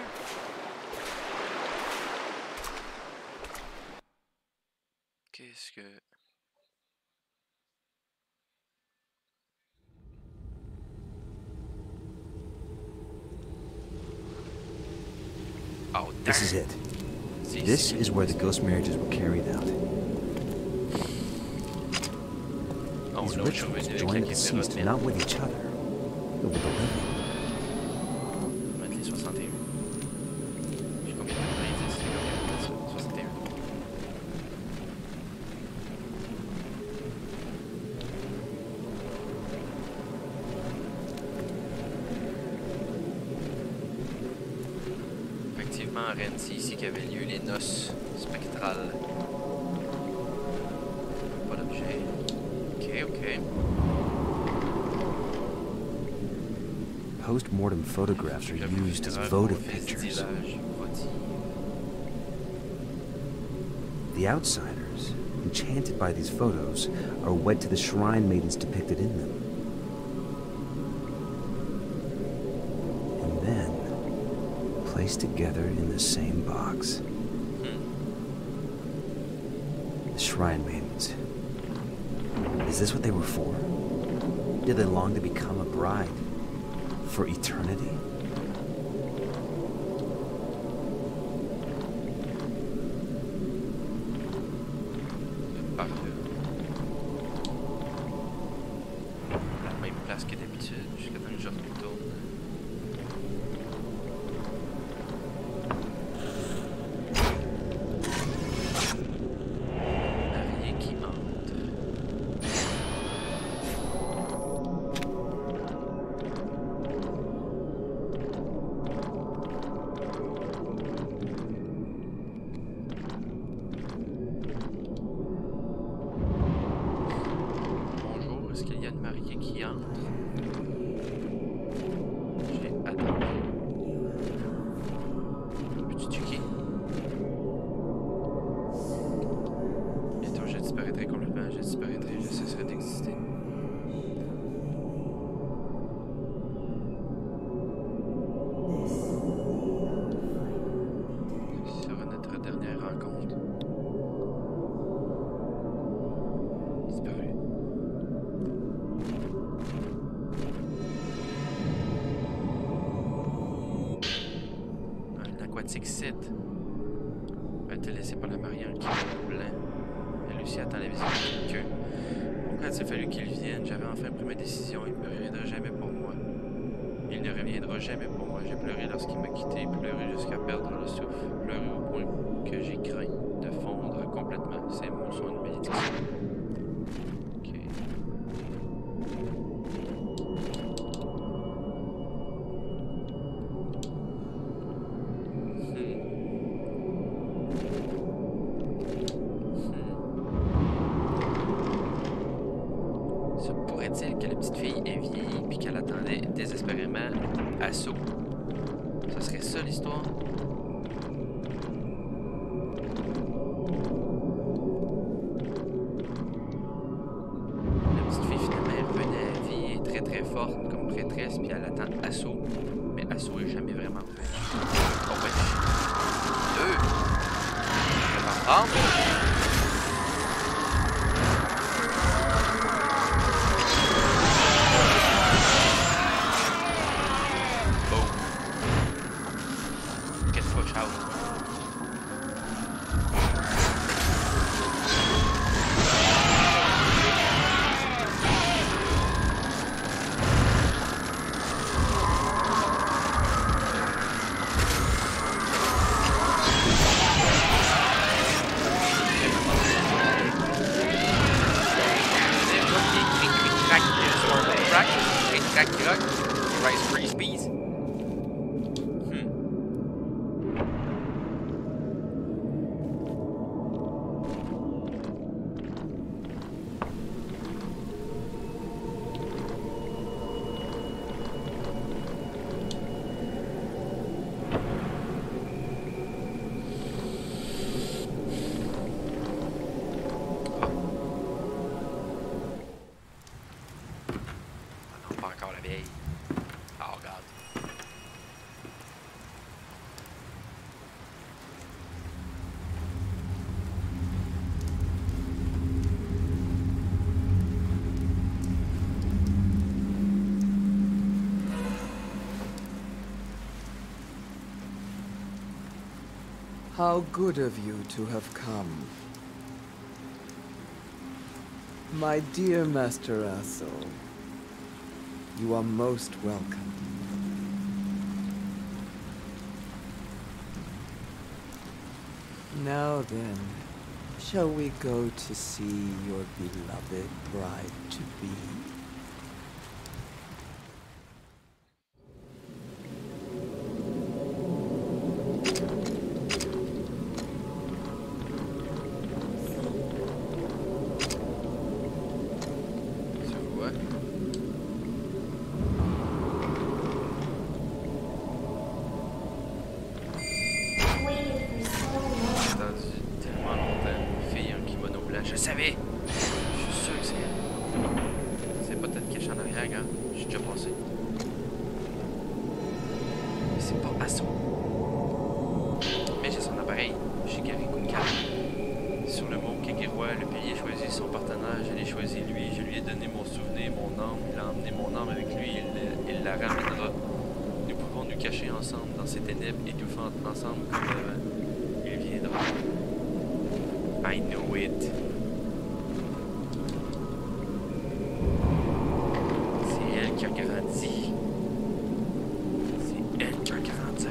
Qu'est-ce que... Oh, This is damn. it. C'est This ici. is where the ghost marriages were carried out. Oh, These là, je suis rituals revenu avec la joined the caméra deceased de not with each other, but with the living. mettre les 61. J'ai combien de 90? 61. Effectivement, à Rennes, c'est ici qu'avaient lieu les noces spectrales. Pas d'objet. Ok, ok. Post-mortem photographs are used as votive pictures. The outsiders, enchanted by these photos, are wed to the shrine maidens depicted in them. And then, placed together in the same box. The shrine maidens. Is this what they were for? Did they long to become a bride? For eternity? Par là. La même place que d'habitude, jusqu'à temps que je retourne. Marié qui entre. Bonjour, est-ce qu'il y a une mariée qui entre? J'ai attendu. Peux-tu checker? Bientôt je disparaîtrai complètement, je disparaîtrai, je cesserai d'exister. Ce sera notre dernière rencontre. Disparu. Un aquatique site. Va être laissé par la mariée en kilo blanc. Elle aussi attend la visite de quelqu'un. Pourquoi a-t-il fallu qu'il vienne? J'avais enfin pris ma décision. Il ne reviendra jamais pour moi. Il ne reviendra jamais pour moi. J'ai pleuré lorsqu'il m'a quitté, pleuré jusqu'à perdre le souffle, pleuré au point que j'ai craint de fondre complètement. Ces mots sont une bénédiction. Ok. Se pourrait-il que la petite fille ait vieilli puis qu'elle attendait désespérément Assaut? Ça serait ça l'histoire? La petite fille finalement est revenue à la vie, est très très forte comme prêtresse puis elle attend Assaut. Mais Assaut est jamais vraiment revenu. Oh ben, deux! Je vais m'en prendre. How good of you to have come. My dear Master Aso, you are most welcome. Now then, shall we go to see your beloved bride-to-be? Je savais! Je suis sûr que c'est elle. C'est pas peut-être caché en arrière, gars. J'ai déjà passé. Mais c'est pas Aso. Mais j'ai son appareil. Shigari Kunka. Sur le mont Kegiroa, le pilier choisit son partenaire. Je l'ai choisi lui. Je lui ai donné mon souvenir, mon âme. Il a emmené mon âme avec lui. Il la ramènera. Nous pouvons nous cacher ensemble dans ces ténèbres, étouffant ensemble comme le vent. Il viendra. I know it. Qui a grandi. C'est elle qui a grandi.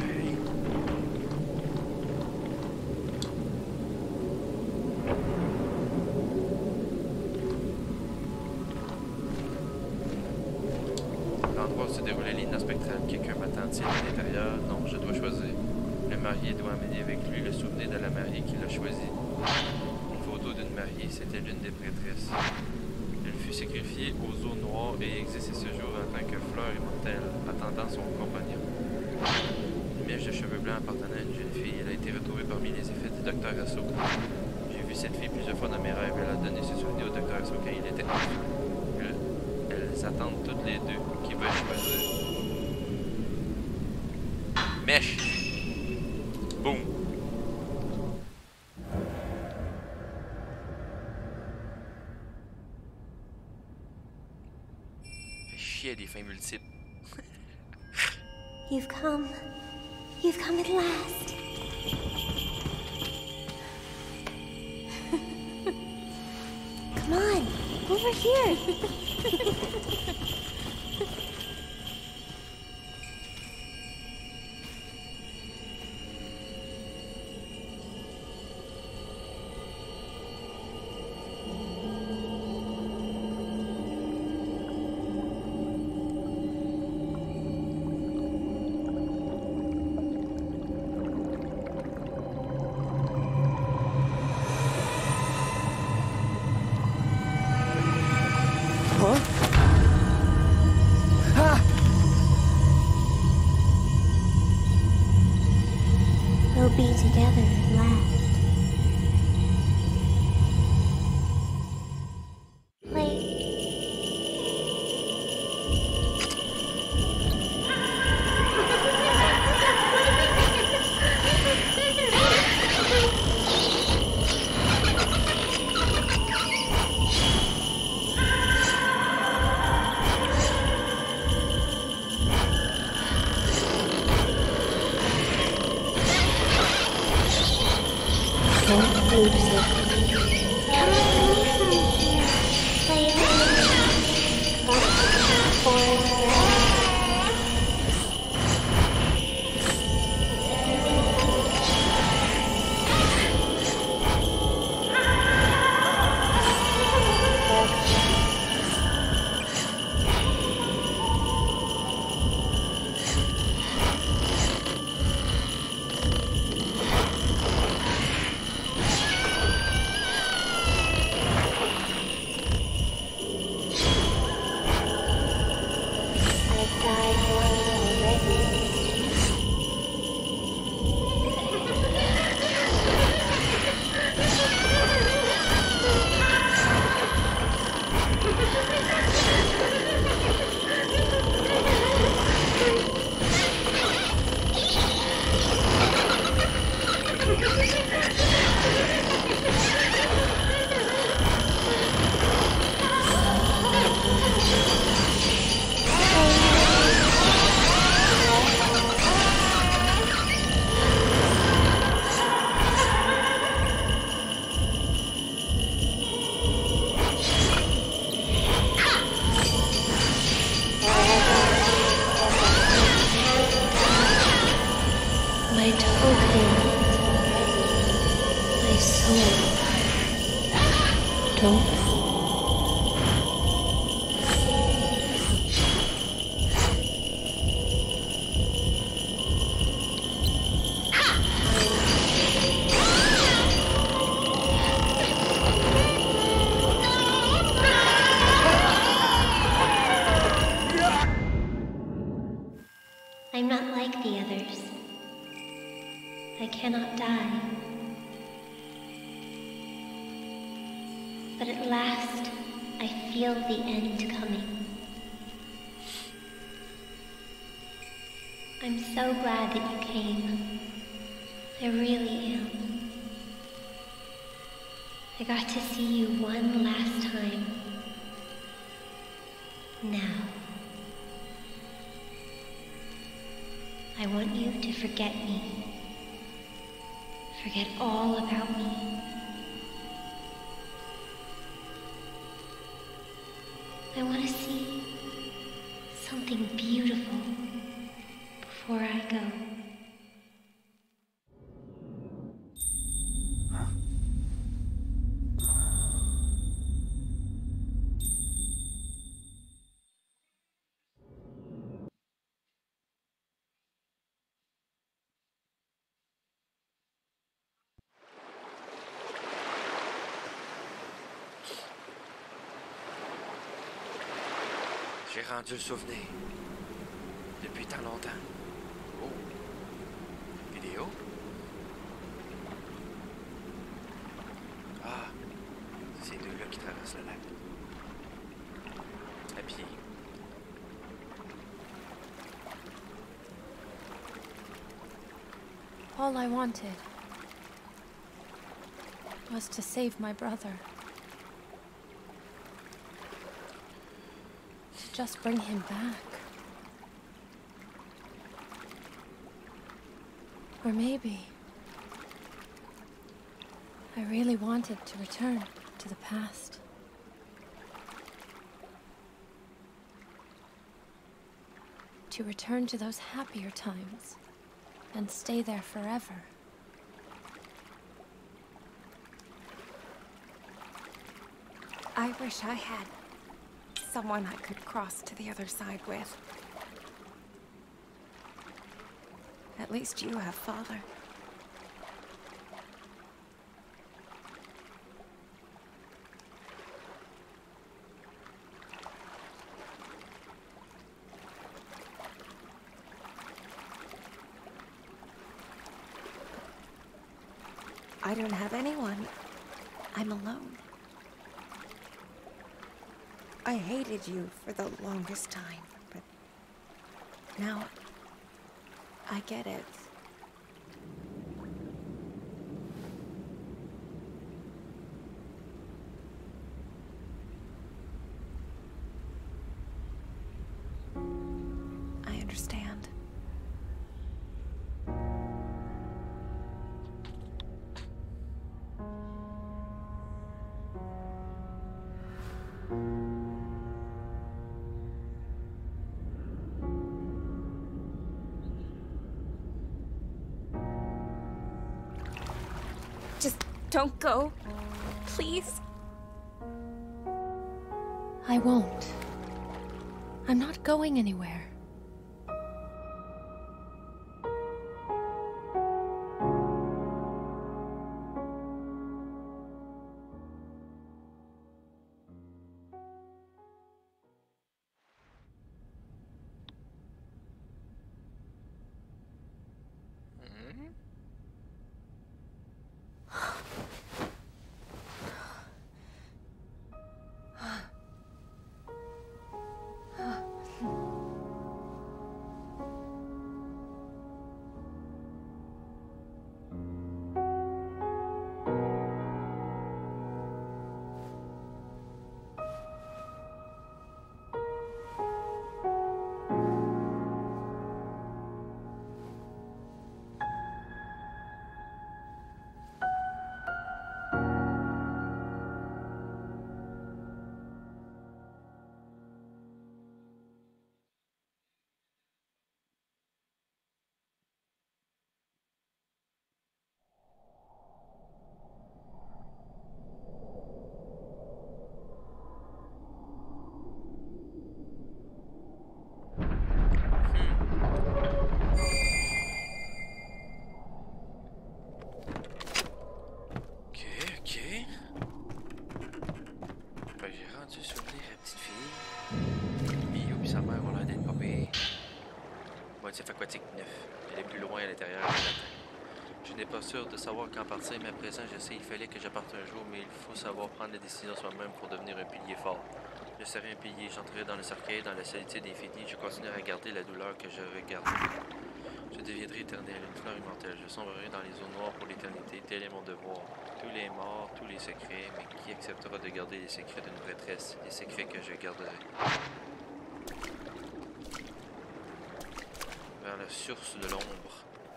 L'endroit où se déroulait l'île spectrale, quelqu'un m'attend-il à l'intérieur? Non, je dois choisir. Le marié doit amener avec lui le souvenir de la mariée qu'il a choisi. Une photo d'une mariée, c'était l'une des prêtresses. Elle fut sacrifiée aux eaux noires et existe ce jour en tant que fleur immortelle, attendant son compagnon. Une mèche de cheveux blancs appartenant à une jeune fille. Elle a été retrouvée parmi les effets du Dr. Aso. J'ai vu cette fille plusieurs fois dans mes rêves. Elle a donné ses souvenirs au Dr. Aso quand il était enfant. Elles attendent toutes les deux qui veulent choisir. Mèche! Boum! Fait des fins multiples. You've come at last. Come on, over here. We'll be together at last. Wait. close. I'm not like the others. I cannot die. But at last, I feel the end coming. I'm so glad that you came. I really am. I got to see you one last time. Now. I want you to forget me. Forget all about me. I want to see something beautiful before I go. J'ai rendu le souvenir. Depuis tant longtemps. Oh. Vidéo? Ah. C'est ces deux-là qui traversent le lac. À pied. All I wanted was to save my brother. To just bring him back. Or maybe I really wanted to return to the past. To return to those happier times and stay there forever. I wish I had someone I could cross to the other side with. At least you have Father. I don't have anyone. I'm alone. I hated you for the longest time, but now I get it. I understand. Just don't go, please. I won't. I'm not going anywhere. locomotive aquatique 9. Elle est plus loin à l'intérieur. Elle l'attend. Je n'ai pas sûr de savoir quand partir, mais à présent, je sais il fallait que je parte un jour, mais il faut savoir prendre la décision soi-même pour devenir un pilier fort. Je serai un pilier, j'entrerai dans le cercueil, dans la solitude infinie, je continuerai à garder la douleur que je regarde. Je deviendrai éternel, une fleur immortelle, je sombrerai dans les eaux noires pour l'éternité, tel est mon devoir. Tous les morts, tous les secrets, mais qui acceptera de garder les secrets d'une prêtresse, les secrets que je garderai. Vers la source de l'ombre.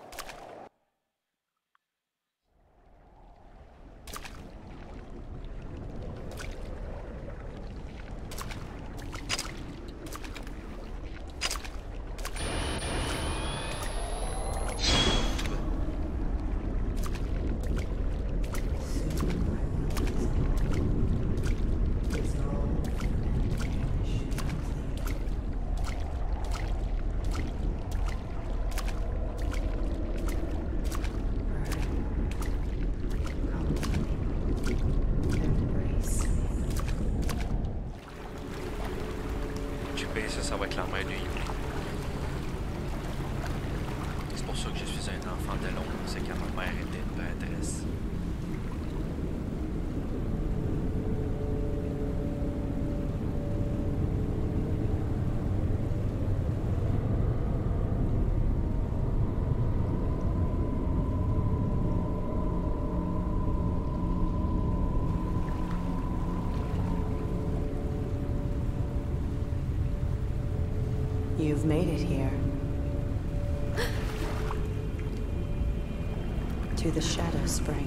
Ça va être la mère de Yuli. C'est pour ça que je suis un enfant de l'ombre, c'est que ma mère était une prêtresse. You've made it here. To the Shadow Spring.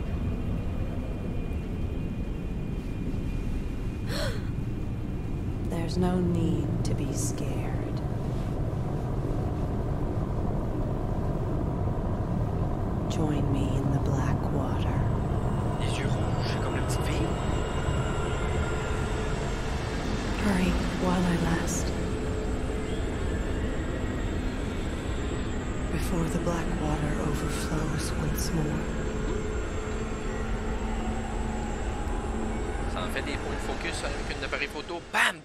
There's no need to be scared. Join me in the black water. Les yeux rouges, comme la petite fille. Hurry while I last. Before the black water overflows once more. Ça en fait des points de focus avec un appareil photo. Bam!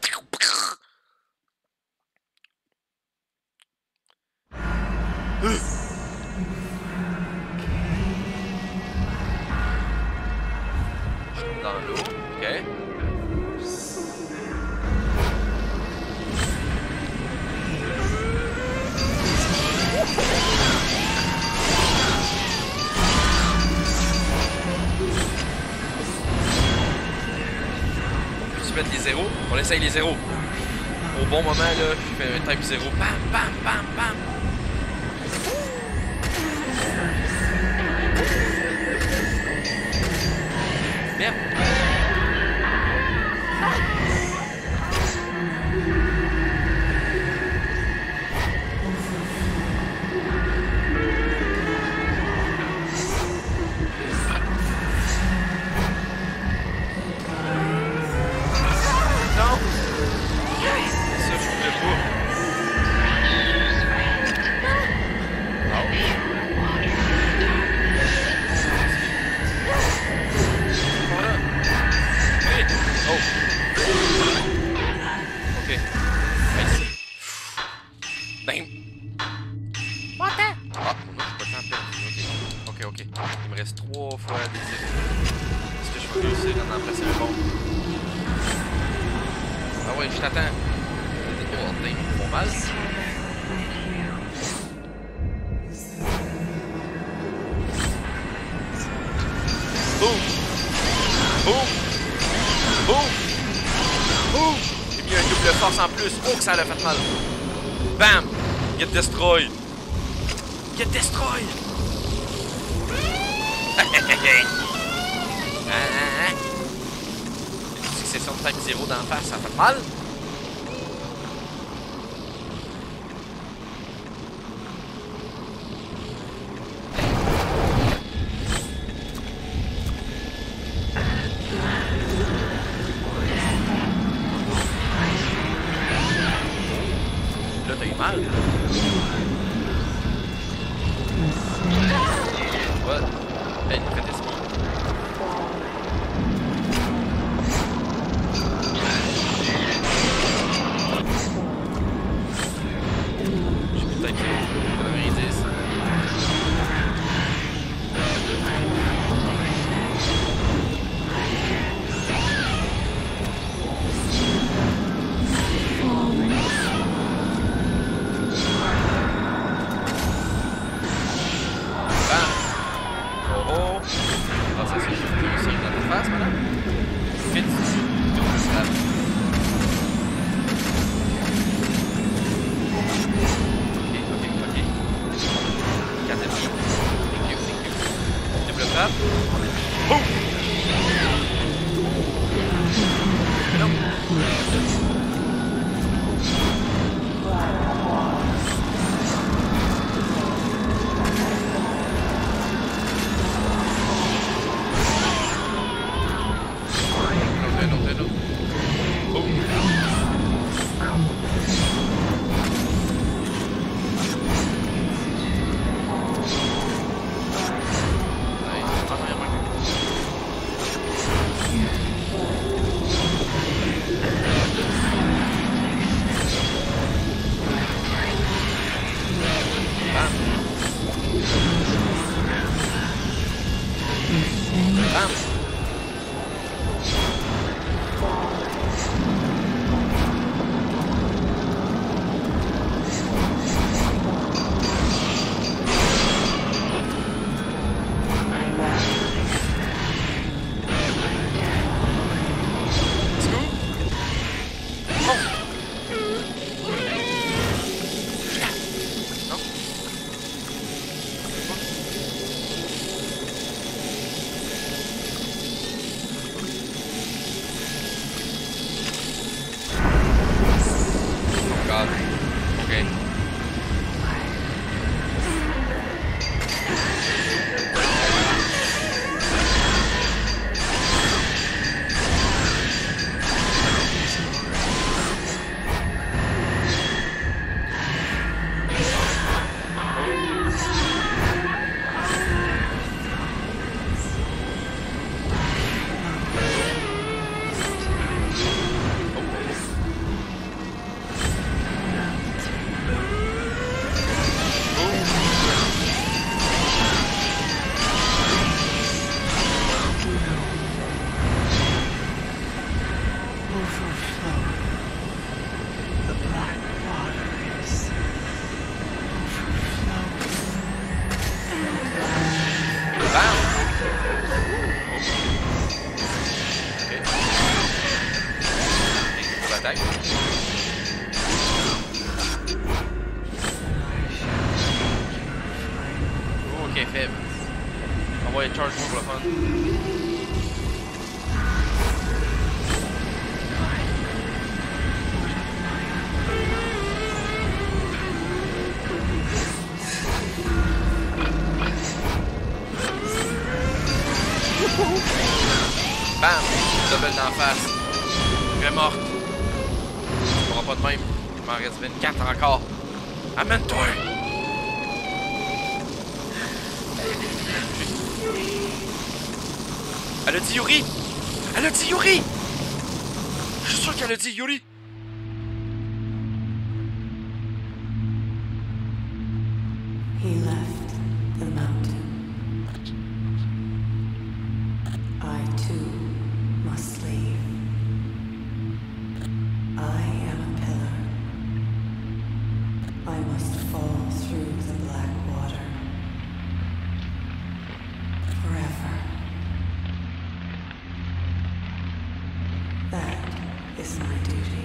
Je tombe dans l'eau, ok? Les zéros, on essaye les zéros. Au bon moment là, je fais un type 0. Bam, bam, bam, bam. Merde. Il me reste 3 fois des effets. Est-ce que je vais réussir à en placer un bon? Ah ouais, je t'attends. Oh, t'es trop mal. Boum! Boum! Boum! Boum! J'ai mis un double force en plus. Oh, que ça l'a fait mal. Bam! Get destroy! Get destroy! Une succession de type 0 d'en face, ça fait mal? Là, t'as eu mal? What? Hey, une fête esquive. J'ai peut-être Attaque. Oh, ok, faible. On va y charge pour le fun. Bam! Double d'en face. Elle est morte. Tu pourras pas de même. Il m'en reste 24 encore. Amène-toi! Elle a dit Yuri! Elle a dit Yuri! Je suis sûr qu'elle a dit Yuri! He left the mountain. I too must leave. I am a pillar. I must fall through the black water. Forever. That is my duty.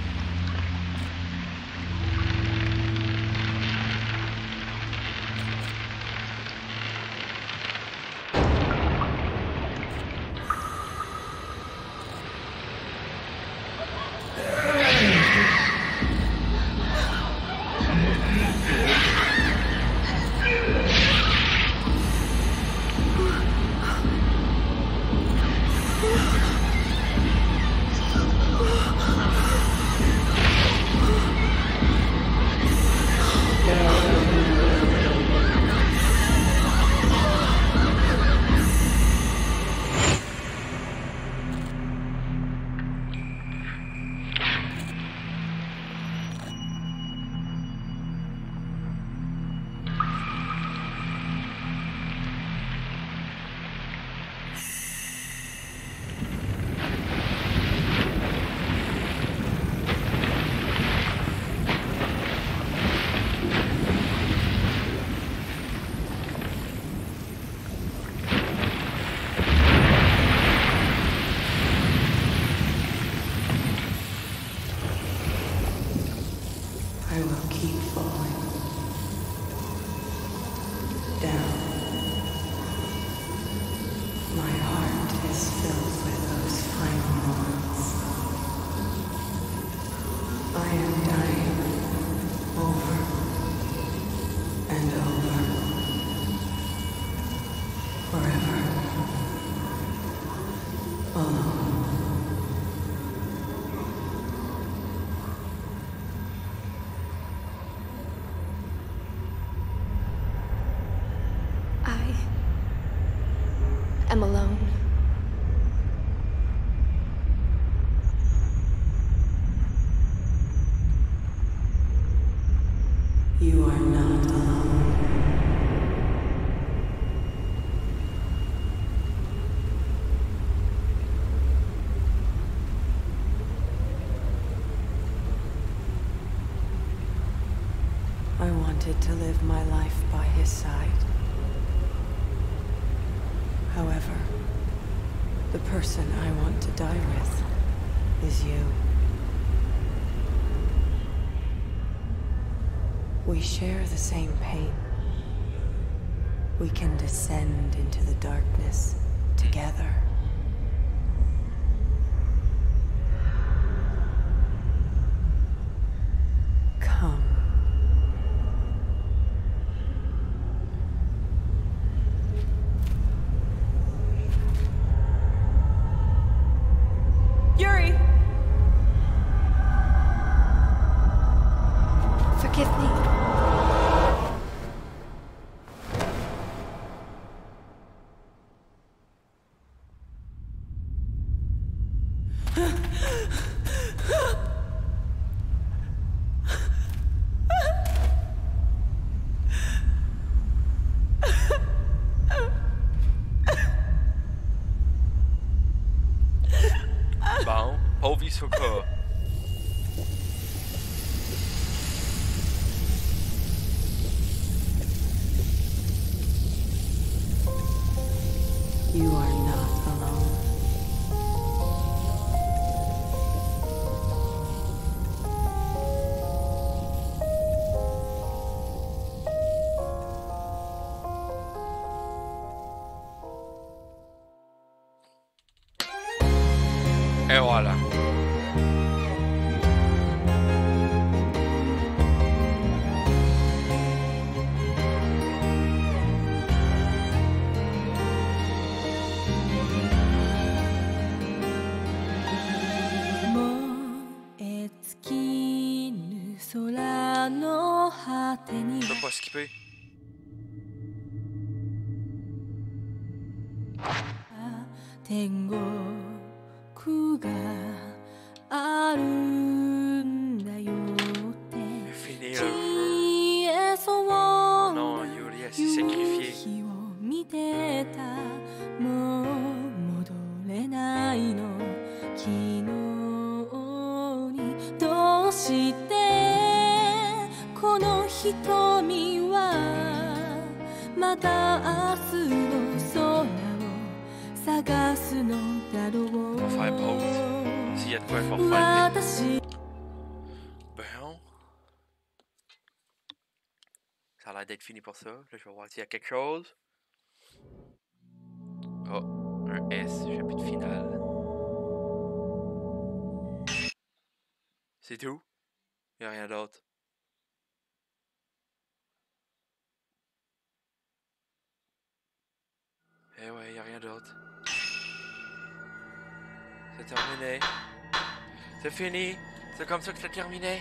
I will keep falling down. My heart is filled with those final moments. I am dying over and over. Forever. Alone. I'm alone. You are not alone. I wanted to live my life by his side. However, the person I want to die with is you. We share the same pain. We can descend into the darkness together. Come. Yuri! Forgive me. Bon, pauvre Hisoka. You are not alone. Et voilà. Je peux pas skipper. Fini le jeu. Non, Yuri a s'est sacrifié. On va faire pause. S'il y a de quoi, il faut refaire. Bon. Ça a l'air d'être fini pour ça. Là, je vais voir s'il y a quelque chose. Oh, un S, chapitre final. C'est tout? Il n'y a rien d'autre. Eh ouais, il n'y a rien d'autre. C'est terminé. C'est fini. C'est comme ça que c'est terminé.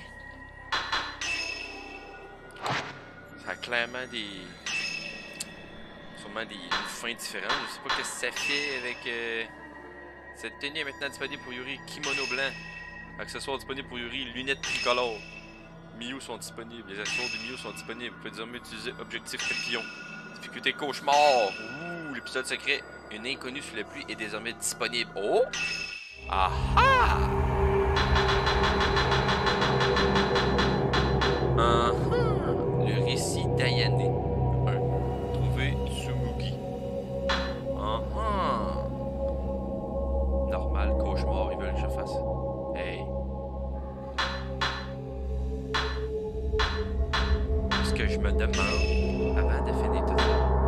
Ça a clairement des... Sûrement une fin différente. Je sais pas ce que ça fait avec... Cette tenue est maintenant disponible pour Yuri. Kimono blanc. Accessoires disponibles pour Yuri. Lunettes tricolores. Miyu sont disponibles. Les accessoires de Miyu sont disponibles. Vous pouvez désormais utiliser objectif papillon. Difficulté cauchemar. Ouh, l'épisode secret. Une inconnue sous la pluie est désormais disponible. Oh! Ah ah! Le récit d'Ayane. 1. Trouver Tsumugi. Normal, cauchemar, ils veulent que je fasse. Hey. Ce que je me demande avant de finir tout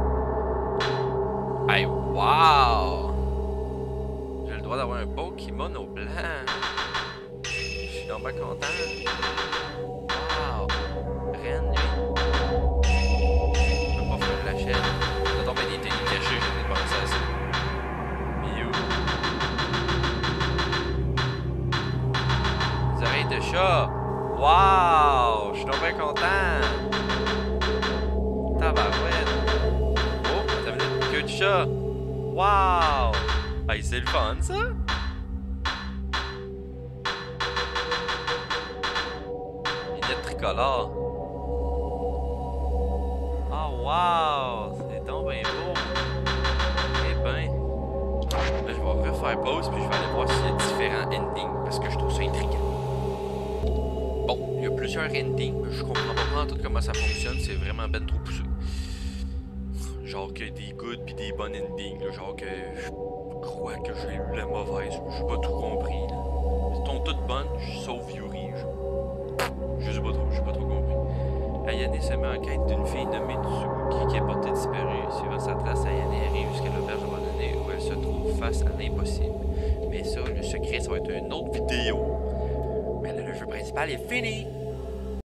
ça. Hey, wow! J'ai le droit d'avoir un beau kimono blanc. Je suis donc bien content. Wow! Ren, lui. Je peux pas faire la chaîne. Ça tombe bien des tenues cachées, j'ai pas pensé à ça. Miyu. Les oreilles de chat. Wow! Je suis donc bien content. Tabarouette. Oh, attends une minute. Queue de chat. Wow! Hey, c'est le fun, ça? Lunettes tricolores. Oh, wow! C'est donc bien beau. Eh ben. Là, je vais refaire pause, puis je vais aller voir s'il y a différents endings, parce que je trouve ça intriguant. Bon, il y a plusieurs endings, mais je comprends pas tout comment ça fonctionne, c'est vraiment ben trop poussé. Genre que des good puis des bonnes endings, là, genre que je crois que j'ai eu la mauvaise, j'ai pas tout compris. Là. Elles sont toutes bonnes, sauf Yuri. Je sais pas trop, j'ai pas trop compris. Ayane se met en quête d'une fille nommée Tsumugi qui est portée disparue. Suivant sa trace, Ayane arrive jusqu'à l'auberge abandonnée où elle se trouve face à l'impossible. Mais ça, le secret, ça va être une autre vidéo. Mais là, le jeu principal est fini!